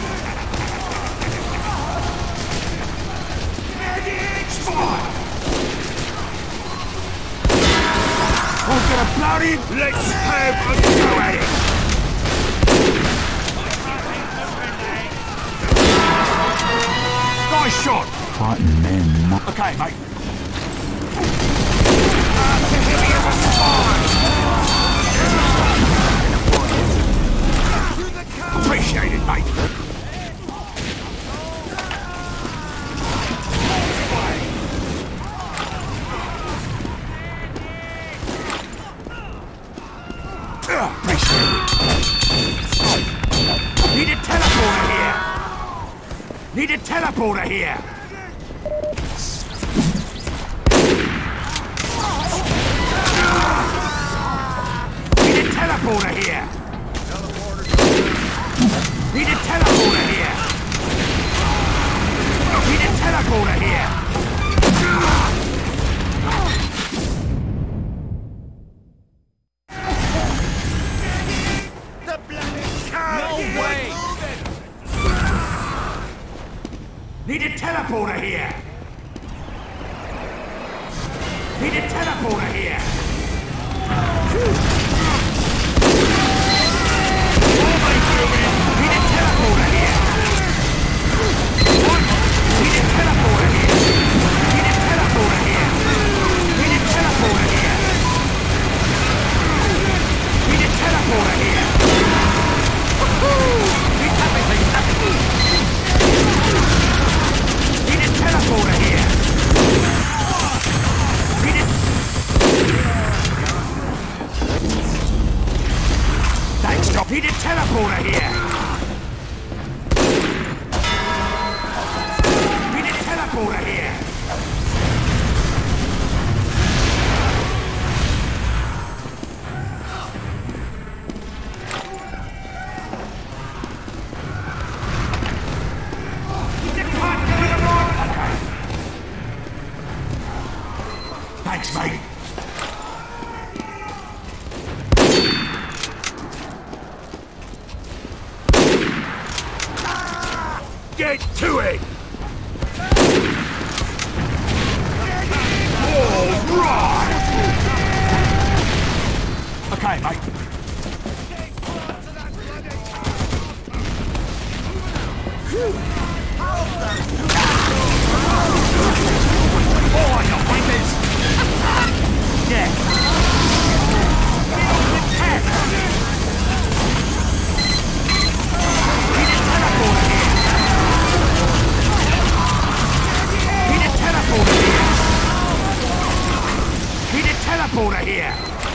Spy! Go at it! Nice shot! Fighting men. Okay, mate. Uh, to hit me in the spine! Appreciate it, mate. Appreciate it. Need a teleporter here. Need a teleporter here. Need a teleporter here. Need a teleporter here. Need a teleporter here. Need a teleporter here! Need a teleporter here! Need a teleporter here! What? Need a teleporter here! Need a teleporter here! Need a teleporter here! Need a teleporter here! Need everything! Need a teleporter here! Need it! Thanks, Doc. Need a teleporter here! Need a teleporter here! Thanks, mate. Get to it! All right! Okay, mate. Oh, you wankers! Yeah. Need a teleporter here. Need a teleporter here. Need a teleporter here.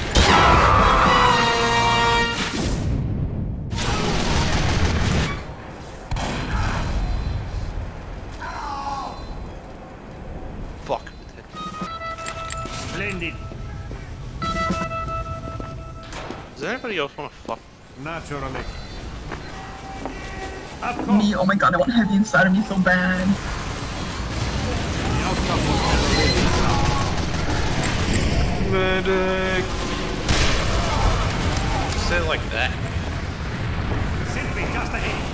Fuck. Splendid. Does anybody else want to fuck? Naturally. Me, oh my god, I want heavy inside of me so bad. Medic. Say it like that. Simply just ahead.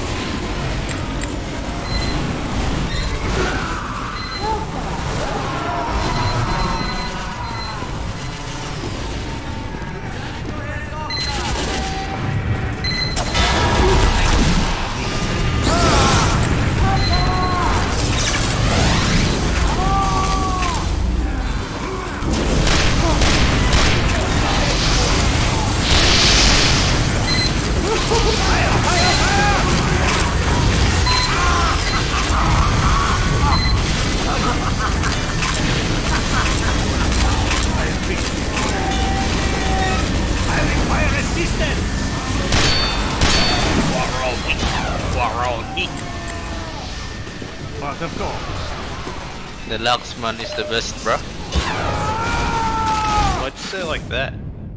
But of course. The Luxman is the best, bro. Why'd you say it like that?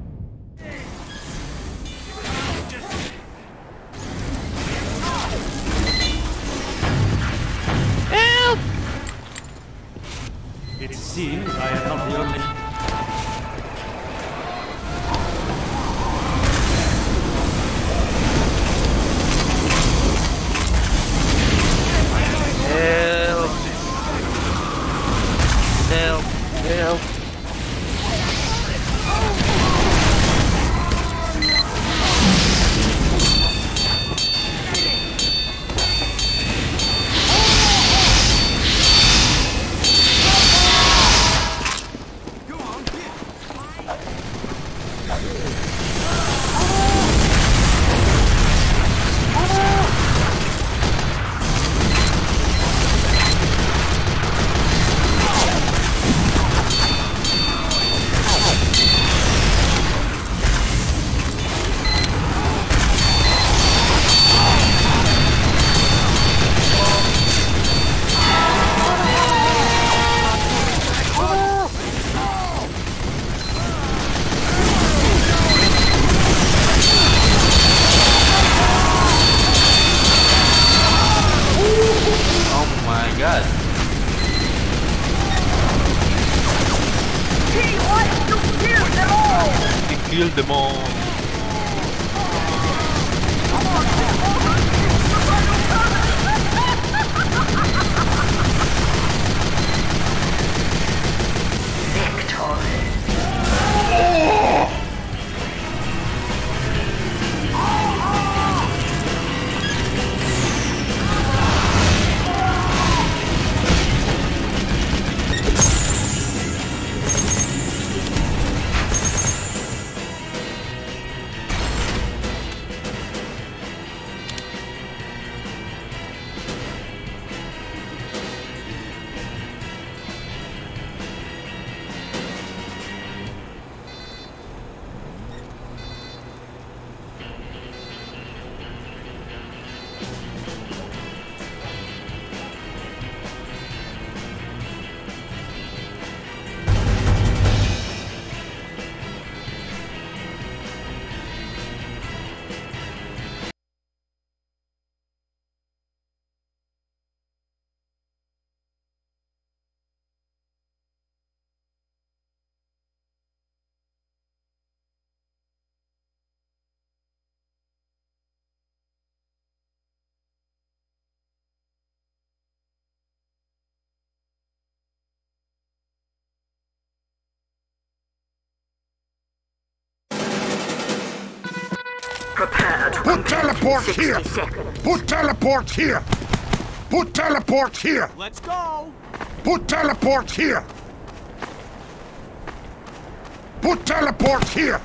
Help! It seems I am not the only... Help! Help! Help! kill them all. Prepare to Put teleport sixty here! seconds. Put teleport here! Put teleport here! Let's go! Put teleport here! Put teleport here!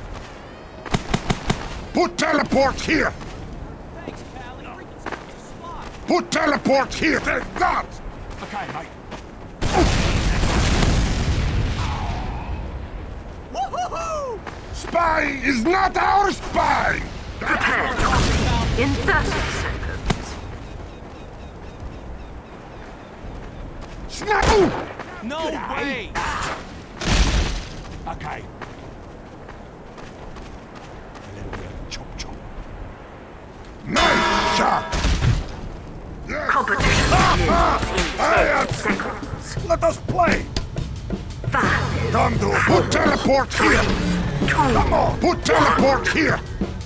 Put teleport here! Thanks, Pally. Freaking such a spot. Put teleport here! Take that! Okay, mate. Woohoo! Spy is not our spy! Prepare to complete in thirty seconds. Snap! Ooh. No way! Okay. A little bit of chop chop. Nice shot! Yes. Competition Ah, begins in ah, ten seconds. Let us play! Five, Come do Put teleport here! two, Come on! Put teleport here!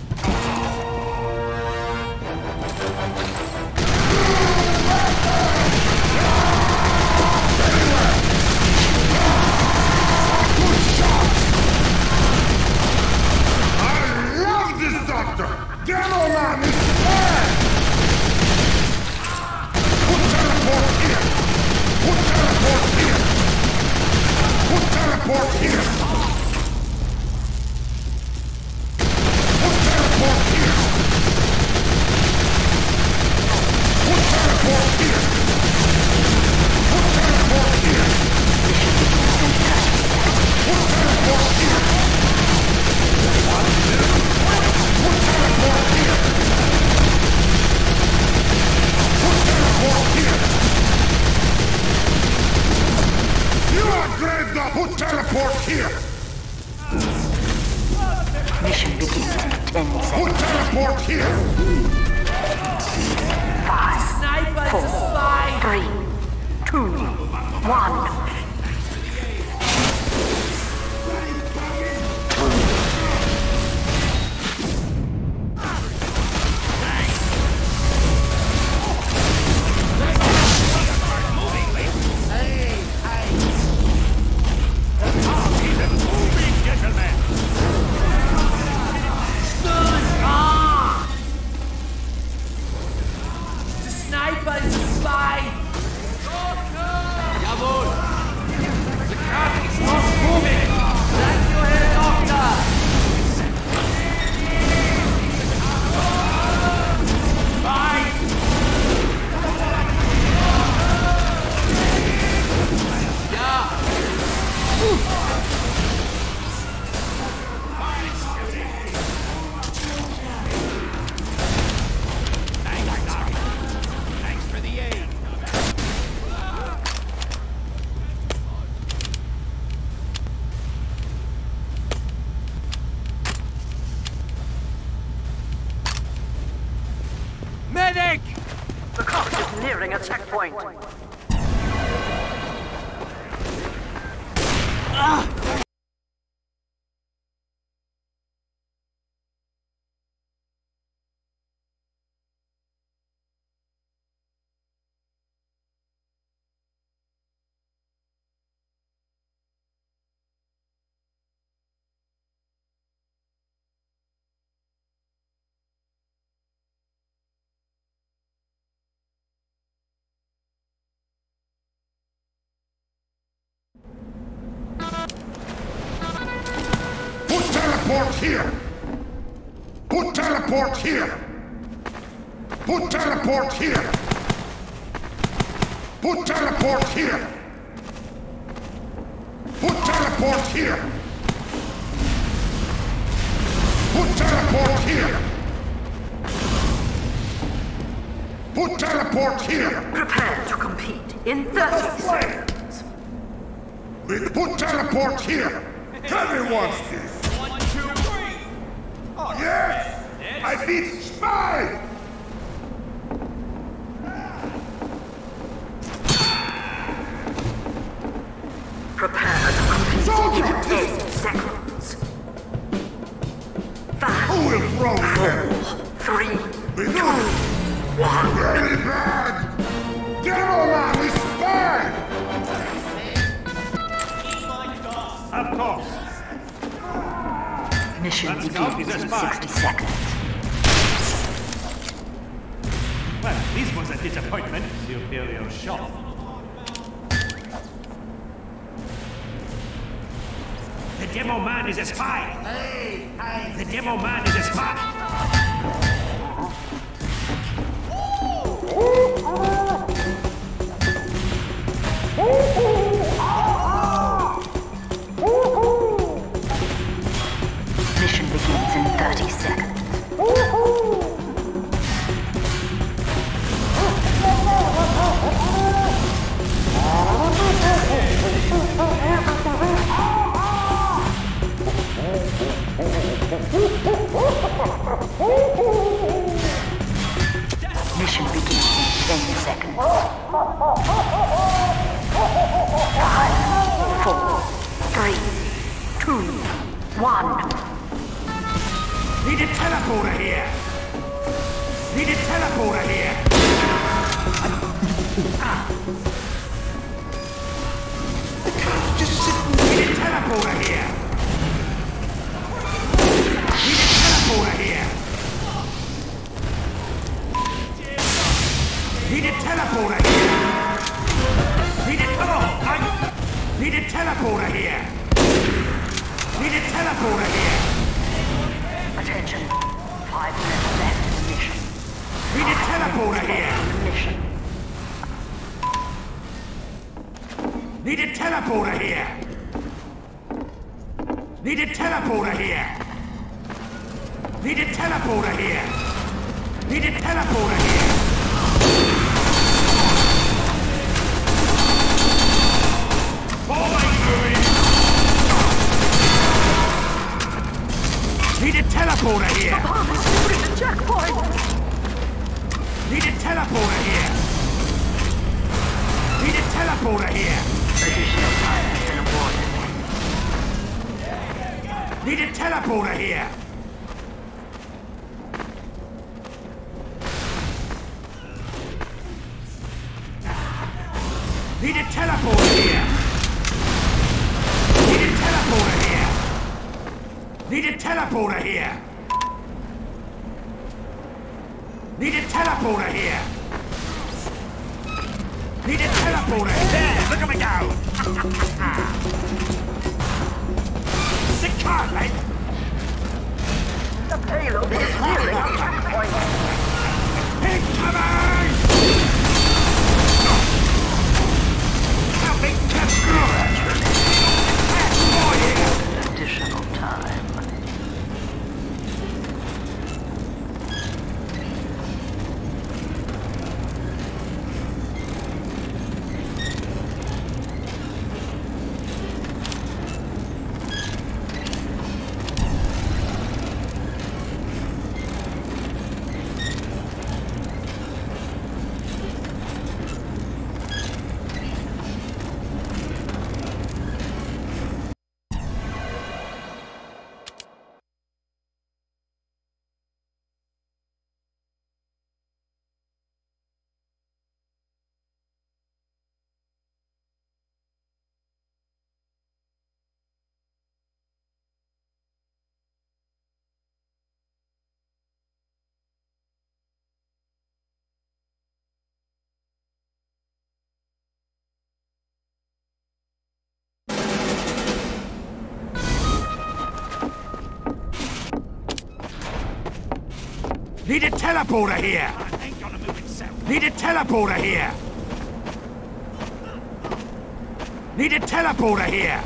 I love this doctor! Ganoman is bad! Put teleport here! Put teleport here! Put teleport here! Put teleport here! Put teleport here! Put teleport here! Put teleport here! Put teleport here! Put teleport here! You are great, dog! Put teleport here! mission begins in ten Put seconds. teleport here! Five, four, three, two, one. Medic! The cop is nearing a checkpoint. Ah! teleport here! Put teleport here! Put teleport here! Put teleport here! Put teleport here! Put teleport here! Put teleport here! Prepare to compete in thirty seconds. Put teleport here! Heavy wants this! One, two, three! Oh, Yes! I beat Spy! Prepare to compete Soldier! in ten seconds. Five, Who will throw him? three, With two, one. very bad! Devil Man is Spy! Of course. Mission Let's go, begins he's a in spy. sixty seconds. Well, this was a disappointment. Superior shot. The Demo Man is a spy! Hey, hey. The Demo Man is a spy! Mission begins in thirty seconds. Mission begins in ten seconds. Five, four, three, two, one. Need a teleporter here! Need a teleporter here! Ah. Need a teleporter here! Need a teleporter here! Need a teleporter here! Need a oh, I need a teleporter here! Need a teleporter here! Attention. Five minutes left in the mission. Need a teleporter here! In the mission. Need a teleporter here! Need a teleporter here! Need a teleporter here! Need a teleporter here! Falling moving! Need a teleporter here! Put the checkpoint! Need a teleporter here! Need a teleporter here! Additional time has been awarded. Need a teleporter here! Need a teleporter here! Need a teleporter here! Need a teleporter here! Need a teleporter here! Need a teleporter! There! Look at me go! Sick card, mate! The payload is nearing our checkpoint. Incoming! Help me catch good! That's more here! Additional time. Need a teleporter here! Need a teleporter here! Need a teleporter here!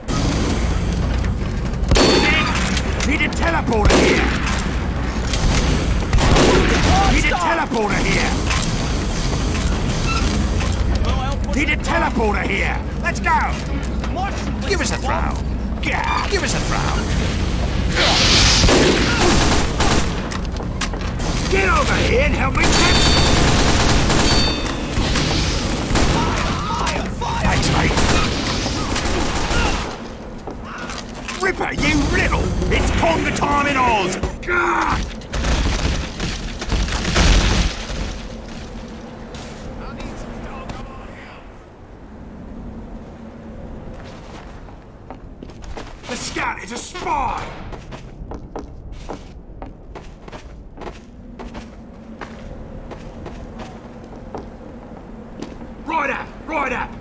Need a teleporter here! Need a teleporter here! Need a teleporter here! Let's go! Give us a throw! Yeah, give us a throw! Get over here and help me catch! Thanks, mate! Ripper, you little! It's conga time in Oz! Gah! The scout is a spy! Right up! Right up!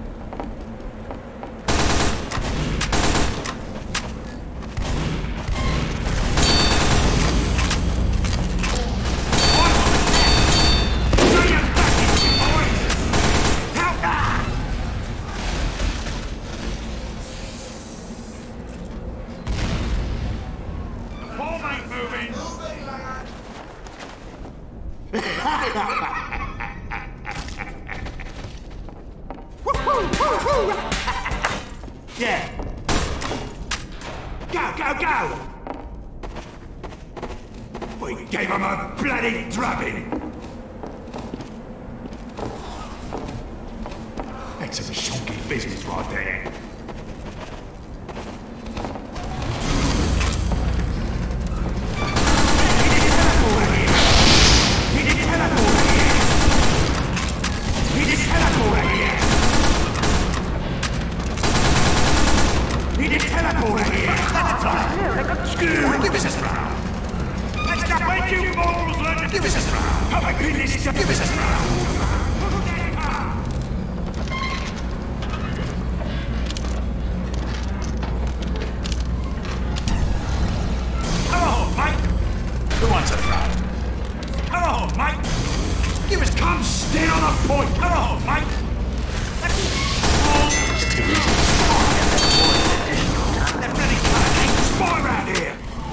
Yeah. Go, go, go! We gave him a bloody drubbing! That's some shonky business right there. Give us a throw! Let's go! When you balls learn to give us a throw! Have a good listen! Give us a throw! Come on, mate! Who wants a throw? Come on, mate! Give us... Come stand on the point! Come on, mate! Let's... That bloody car ain't spy around here!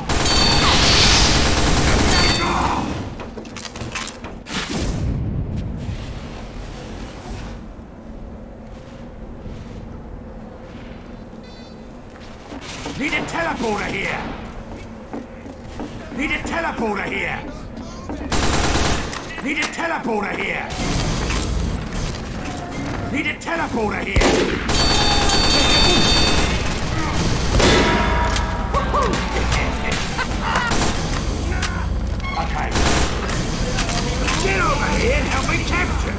Need a teleporter here! Need a teleporter here! Need a teleporter here! Need a teleporter here! Okay. Get over here and help me capture!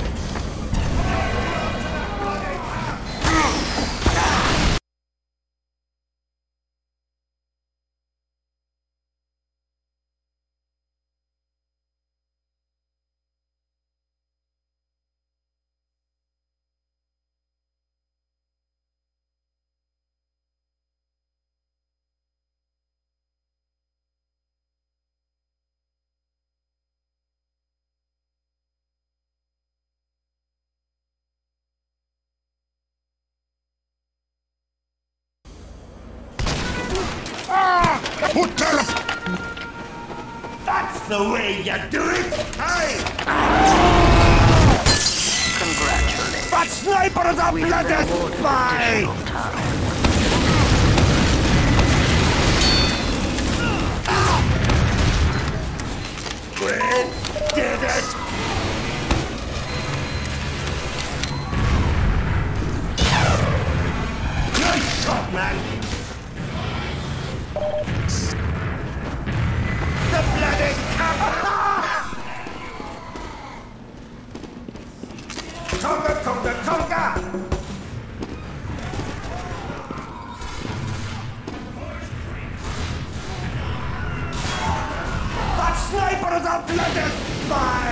Put tele... That's the way you do it! Hey! Congratulations. That sniper is a bloody spy! We did it! Nice shot, man! The bloody cover! Conga, conga, conga! That sniper is a bloody spy!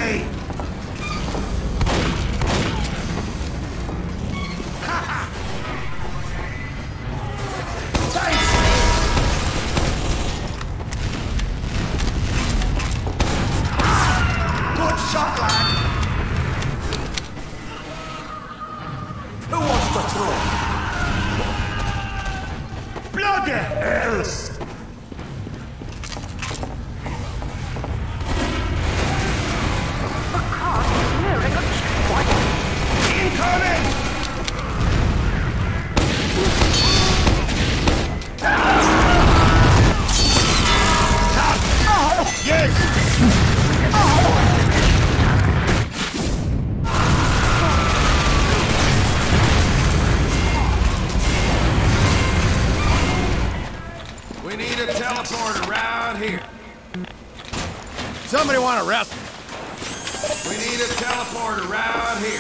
Ha ha! Thanks! Ah! Somebody want to wrestle? We need a teleporter right here.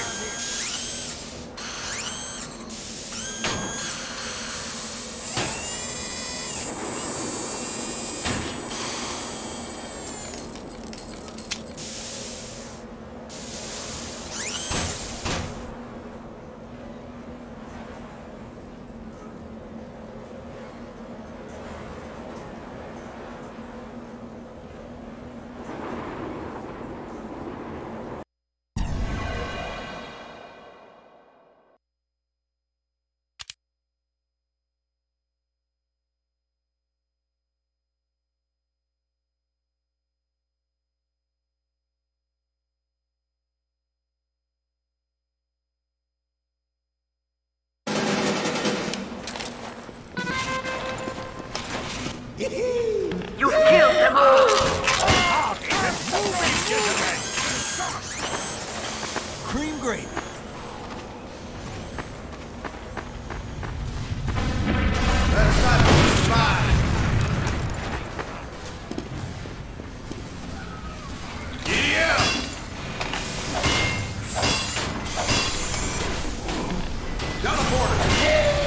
You killed them all! Cream gravy. That's not the spy. Yeah! Teleporter!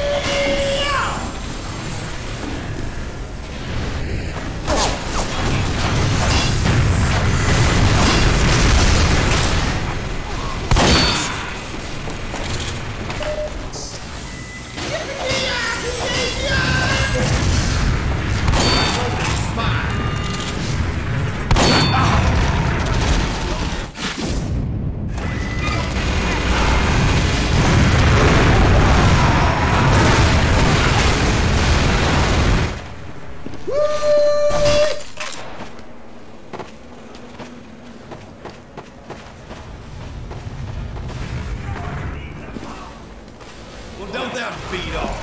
Well, don't that beat off?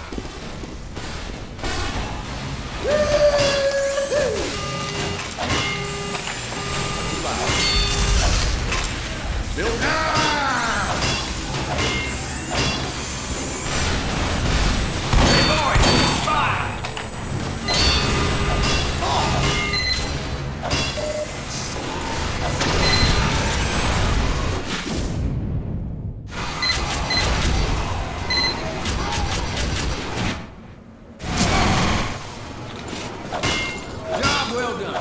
Build down! Hey, boy! Spy! Job well done.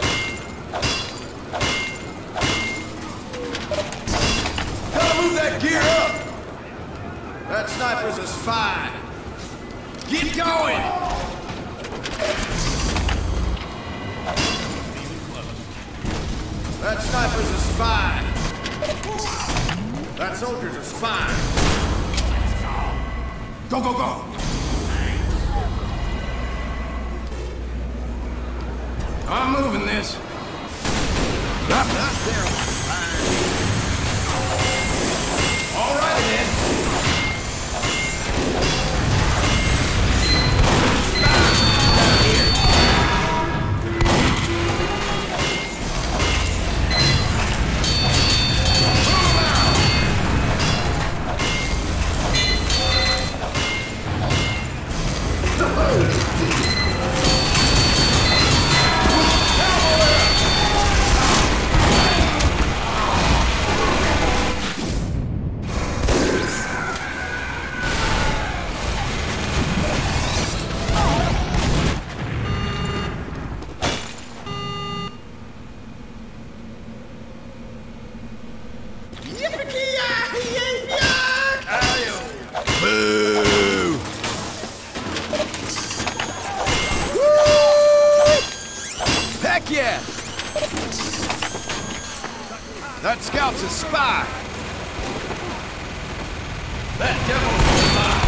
Gotta move that gear up! That sniper's a spy. Get going! That sniper's a spy. That soldier's a spy. Go, go, go! I'm moving this. Not, not there. All right, then. Boo! Heck yeah! That scout's a spy! That devil's a spy!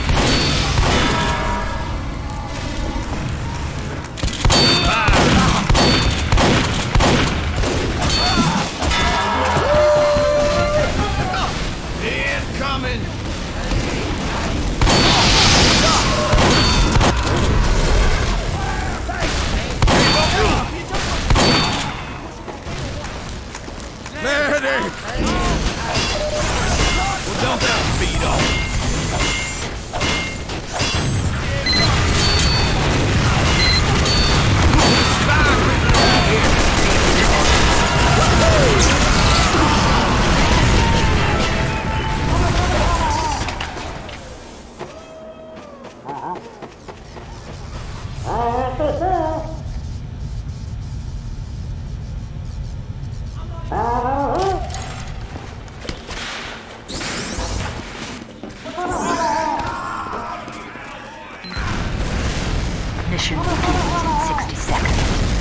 Incoming! Medic! Well, don't that beat off? Mission begins in sixty seconds.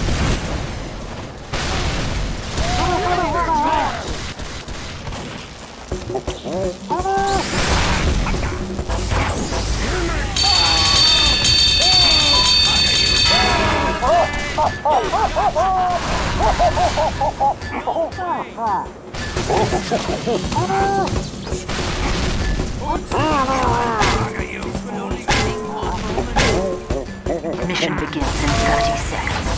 Mission begins in thirty seconds.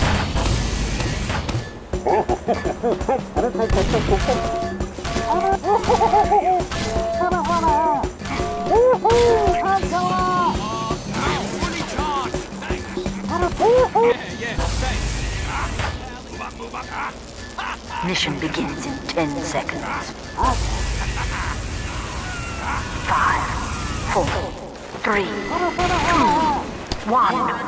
Mission begins in ten seconds. Five, four, three, two, one.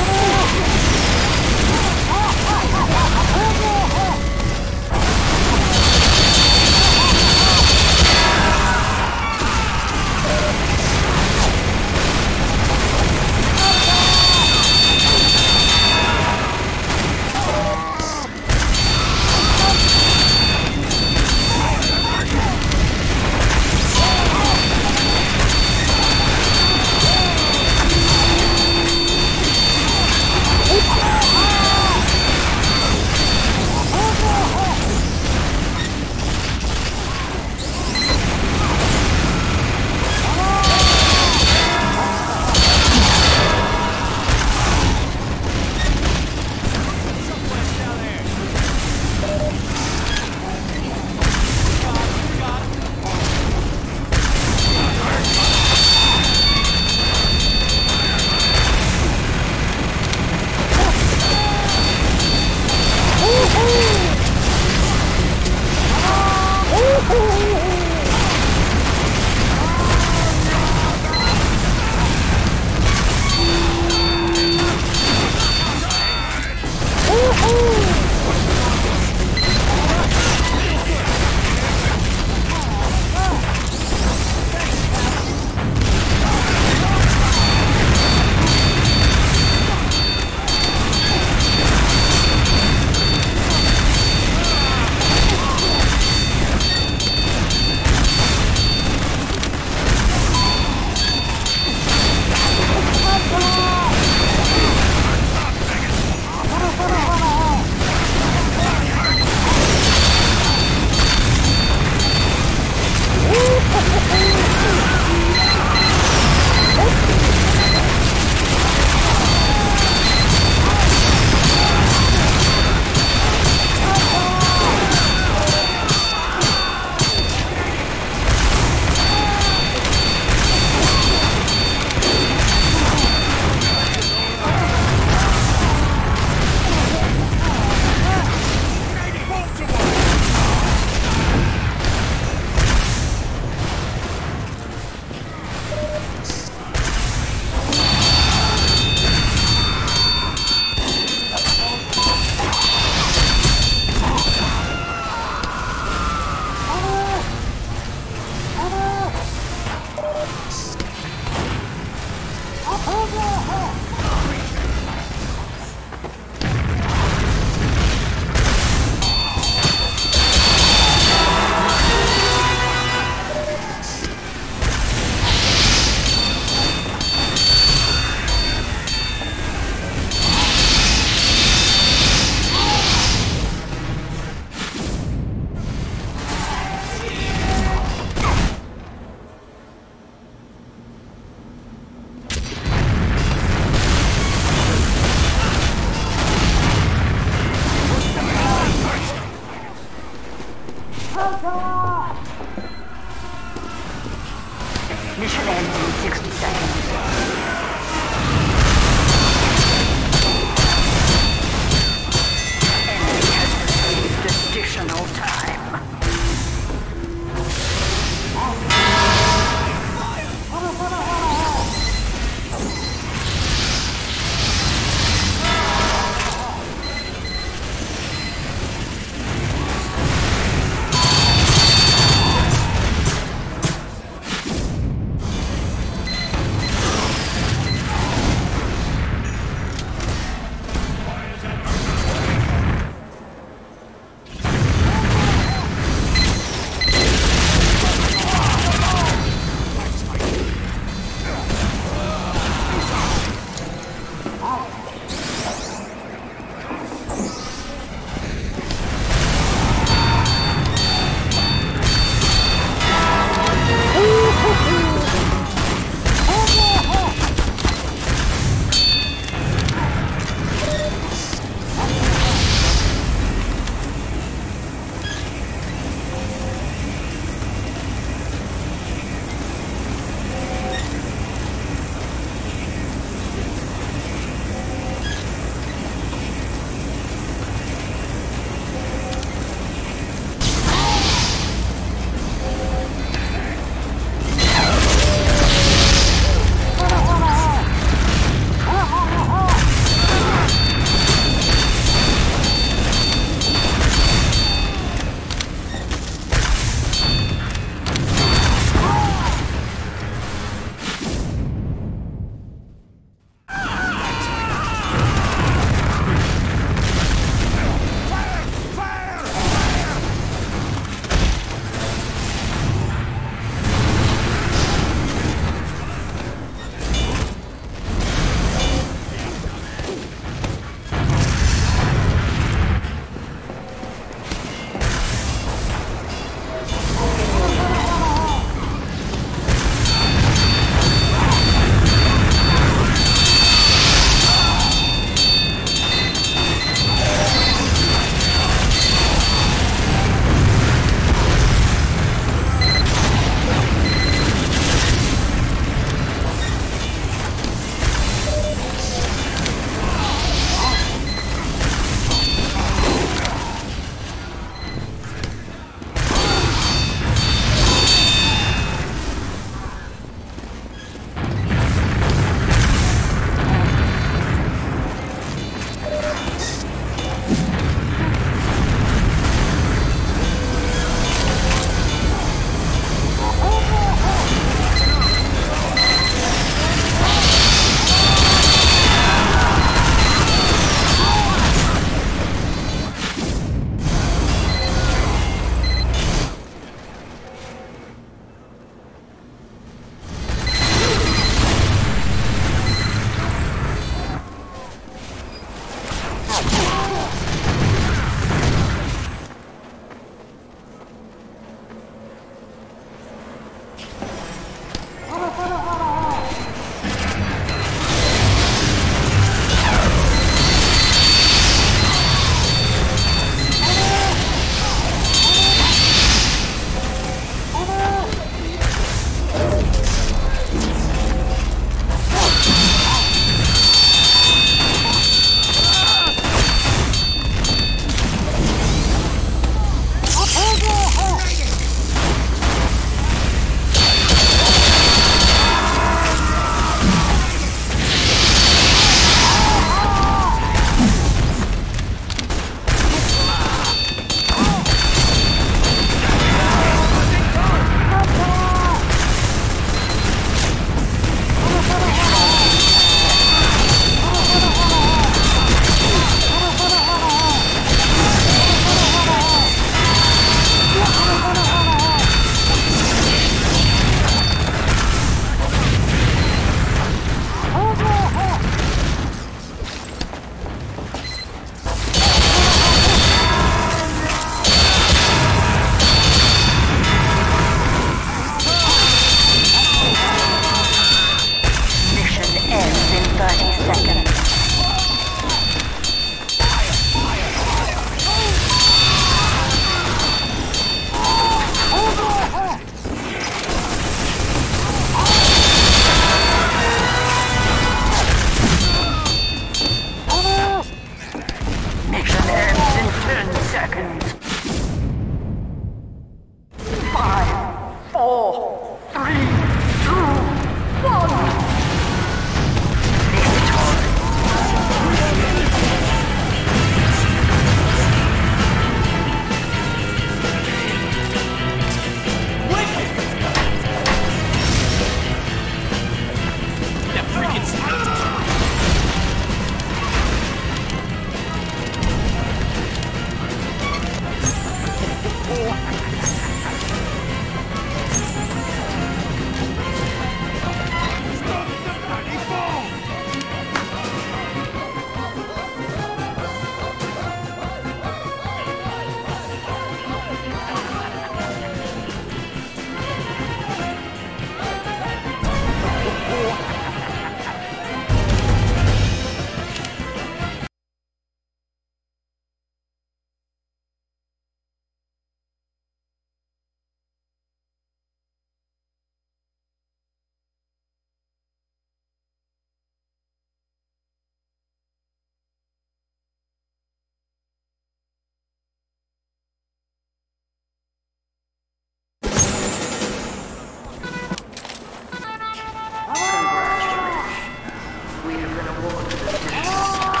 reward for the mission.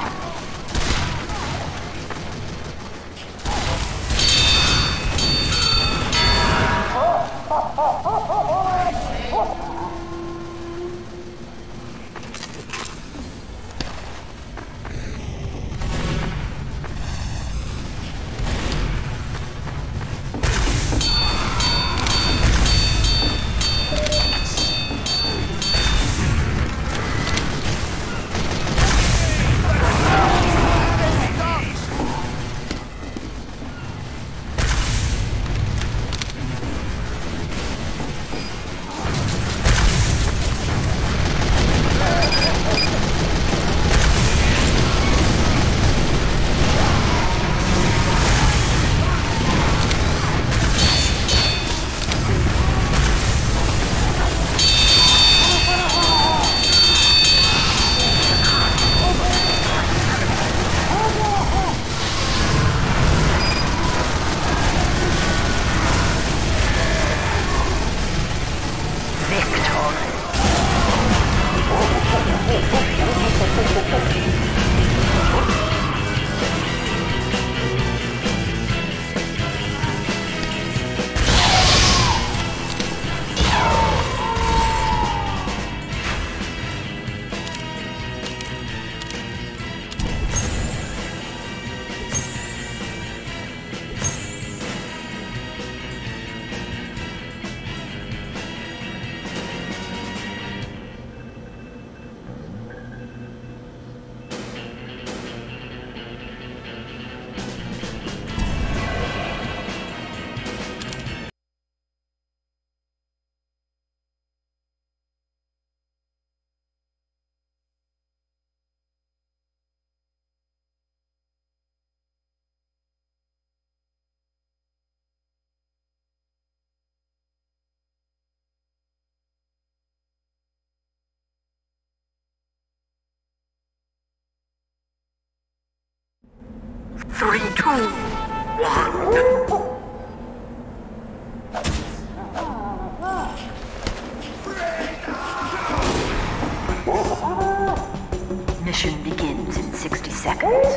Three, two, one. Mission begins in sixty seconds.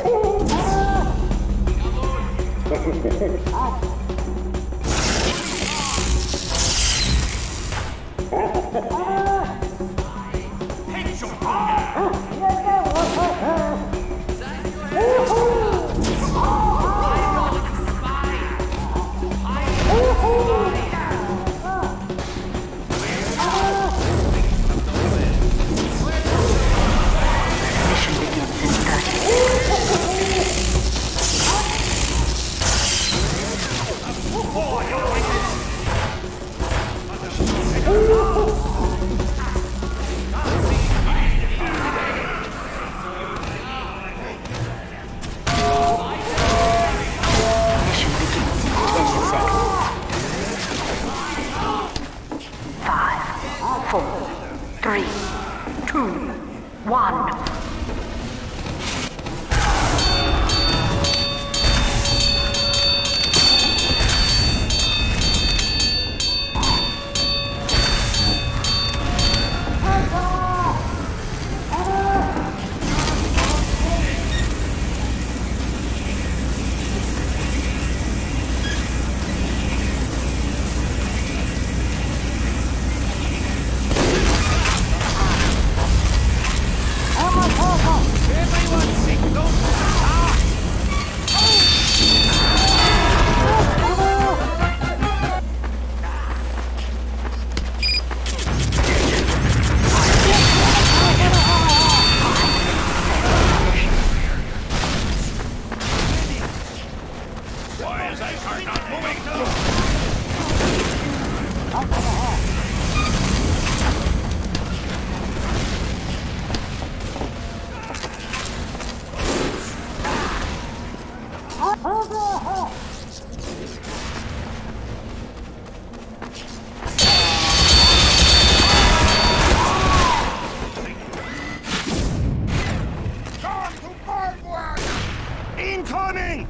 Incoming!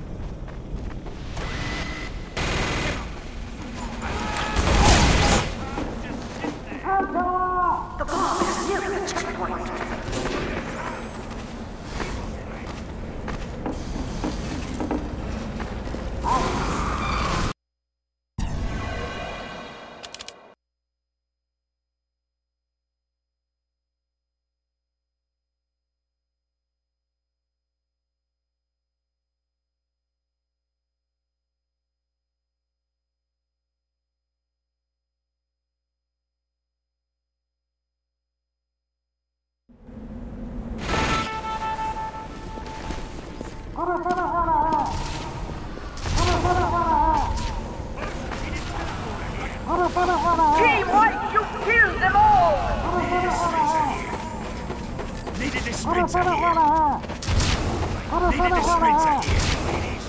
The bomb is near the checkpoint. Team White, you killed them all! Need a dispenser here. Need a dispenser here, ladies.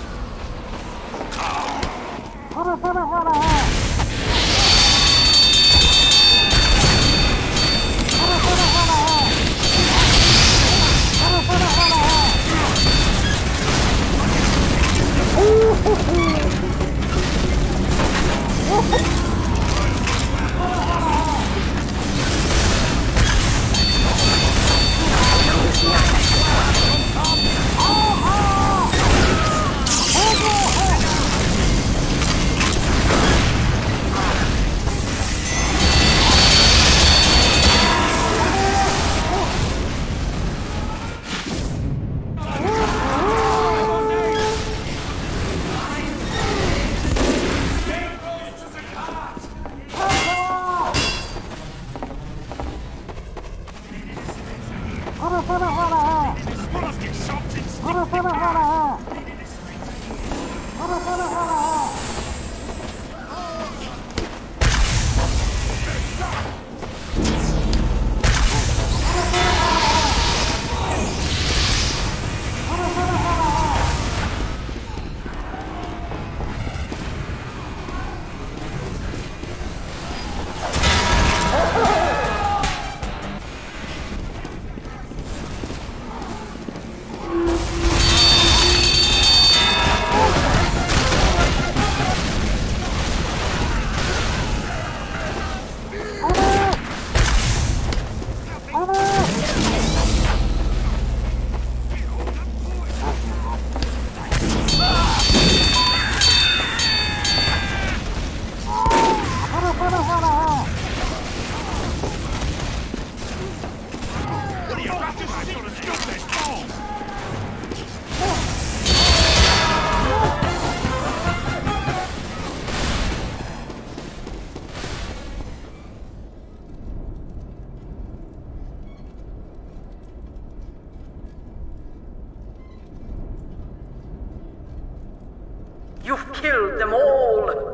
You've killed them all!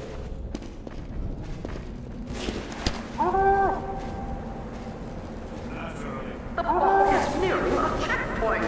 The ball is nearing a checkpoint!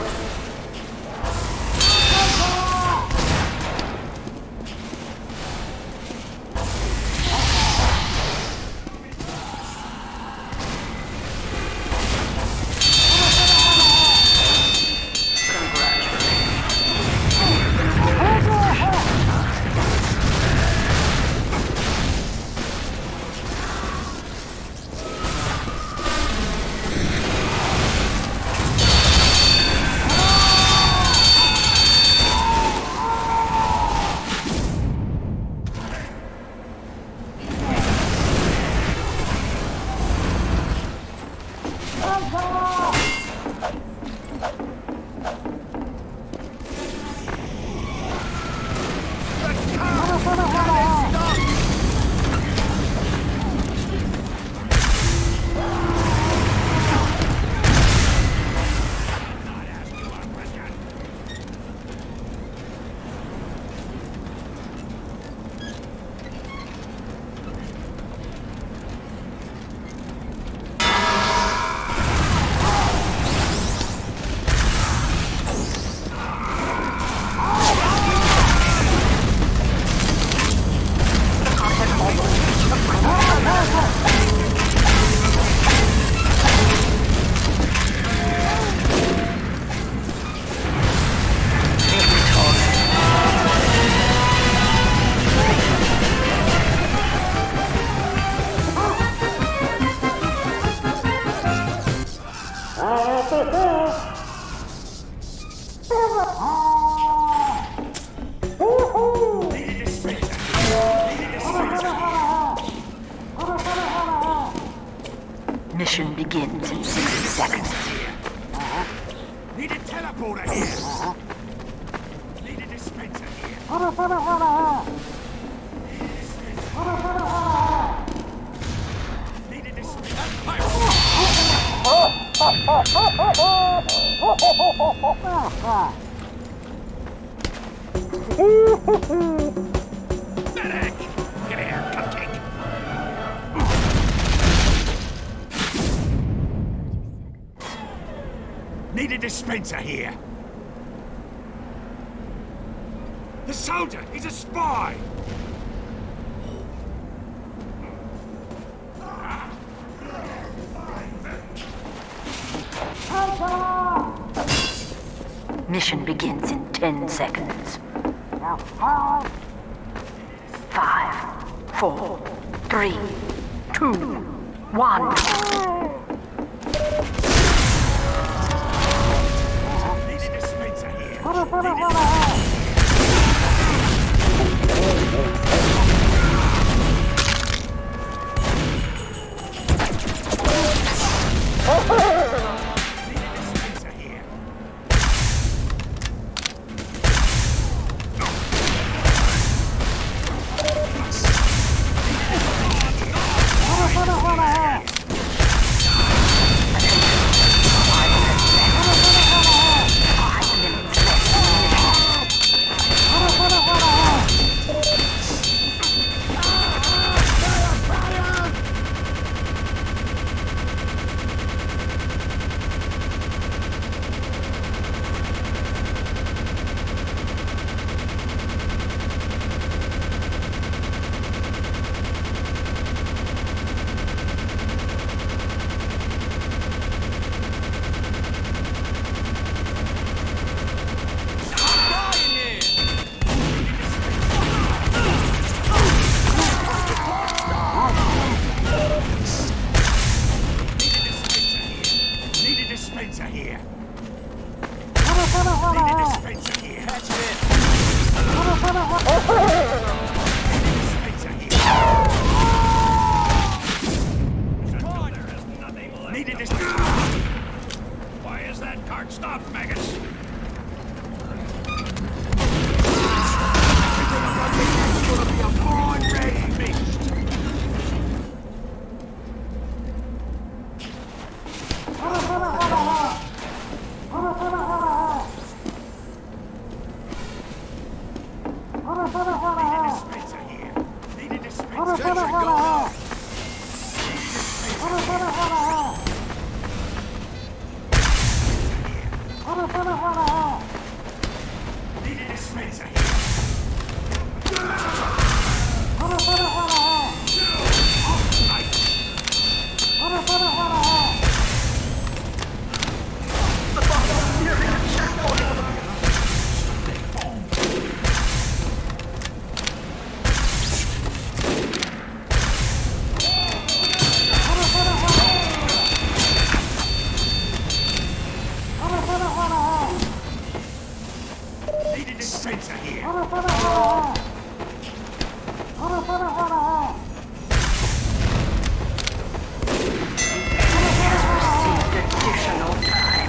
Mission begins in sixty seconds. Need a teleporter here. Need a dispenser here. Need a dispenser. Medic! Get here, cupcake! Need a dispenser here. The soldier! He's a spy! Mission begins in ten seconds. Five, four, three, two, one. Need a dispenser here. Need a Why is that cart stopped, maggots? It's gonna be a fine red mist. Need a dispenser here. Need a dispenser. Need a dispenser here. Need a dispenser here. Additional time.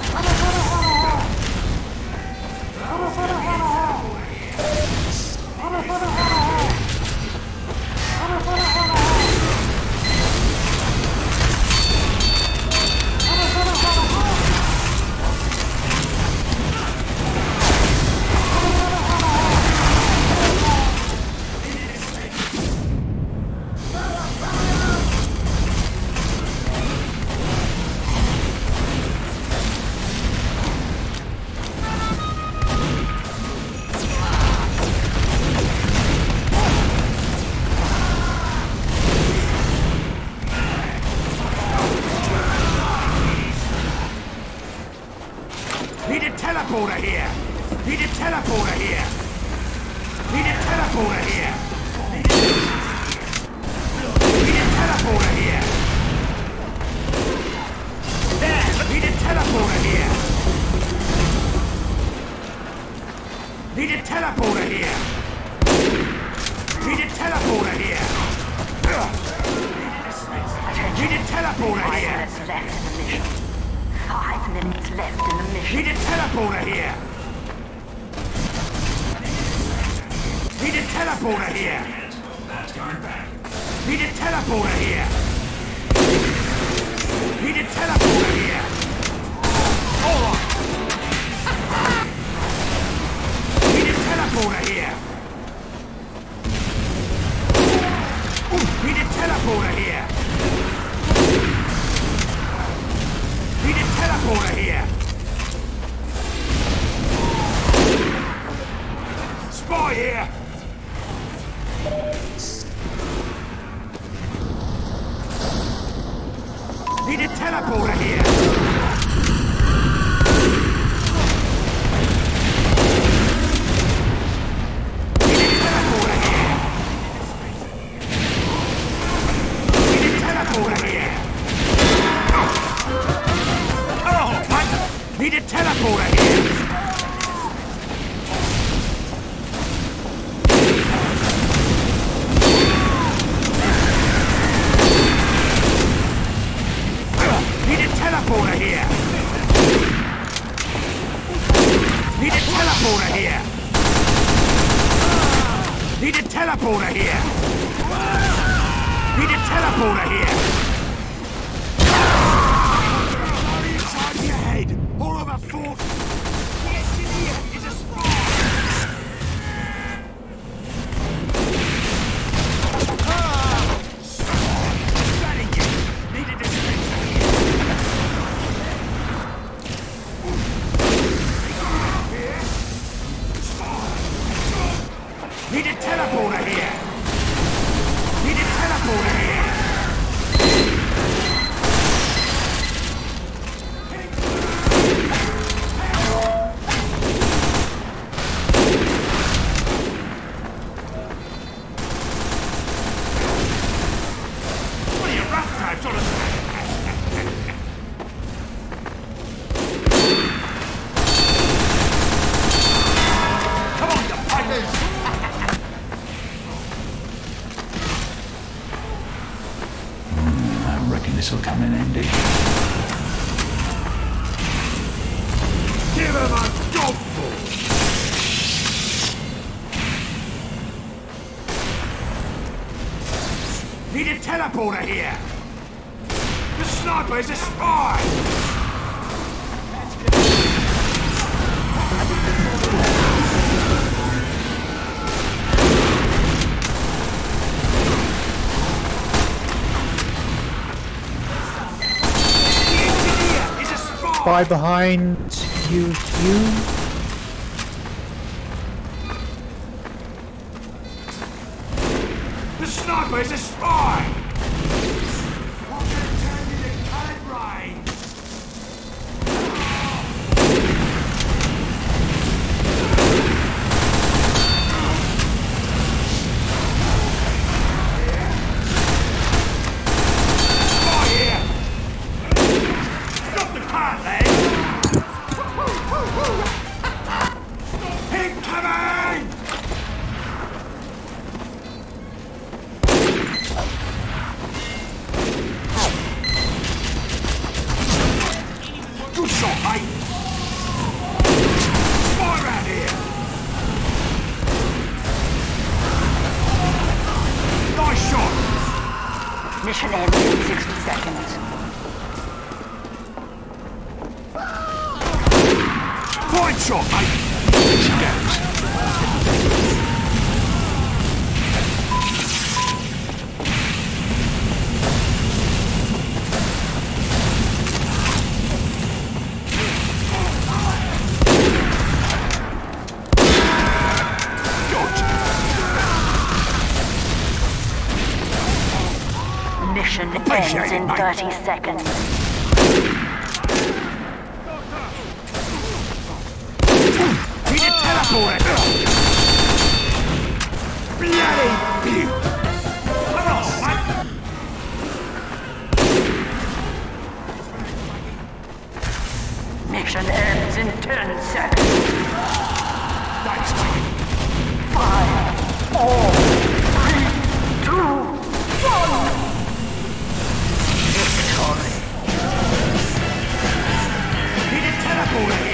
Need a teleporter here! Need a teleporter here! Need a teleporter here! Need a teleporter here! There! Need a teleporter here! Need a teleporter here! Need a teleporter here! Need a teleporter here! Five minutes left in the mission. Need a teleporter here! Need a teleporter here! Need a teleporter here! Need a teleporter here! Hold on! Need a teleporter here! teleporter here! Need a teleporter here! Need a teleporter here! Need a teleporter here! Need a teleporter here! Inside your head! All over four! The engineer is a spy! Strategy! Need a dispenser here! Need a teleporter here! Need a teleporter here! What are you, rough types on a... Come on, you fighters! I reckon this will come in handy. Give him a gobful! Need a teleporter here! The sniper is a spy! The engineer is a spy! Spy behind you, you. The sniper is a spy! I'm gonna turn you to colored rain! Spy here! Stop the cart, lads! Incoming! Good shot, mate! Spy around here! Nice shot! Mission ends in sixty seconds. Fine shot, mate! She goes. Mission Appreciate ends it, in mate. thirty seconds. Need a teleporter! Bloody beaut! Come on, mate! Mission ends in ten seconds. Thanks, mate! Five, four, three, two, one. Victory. Need a teleporter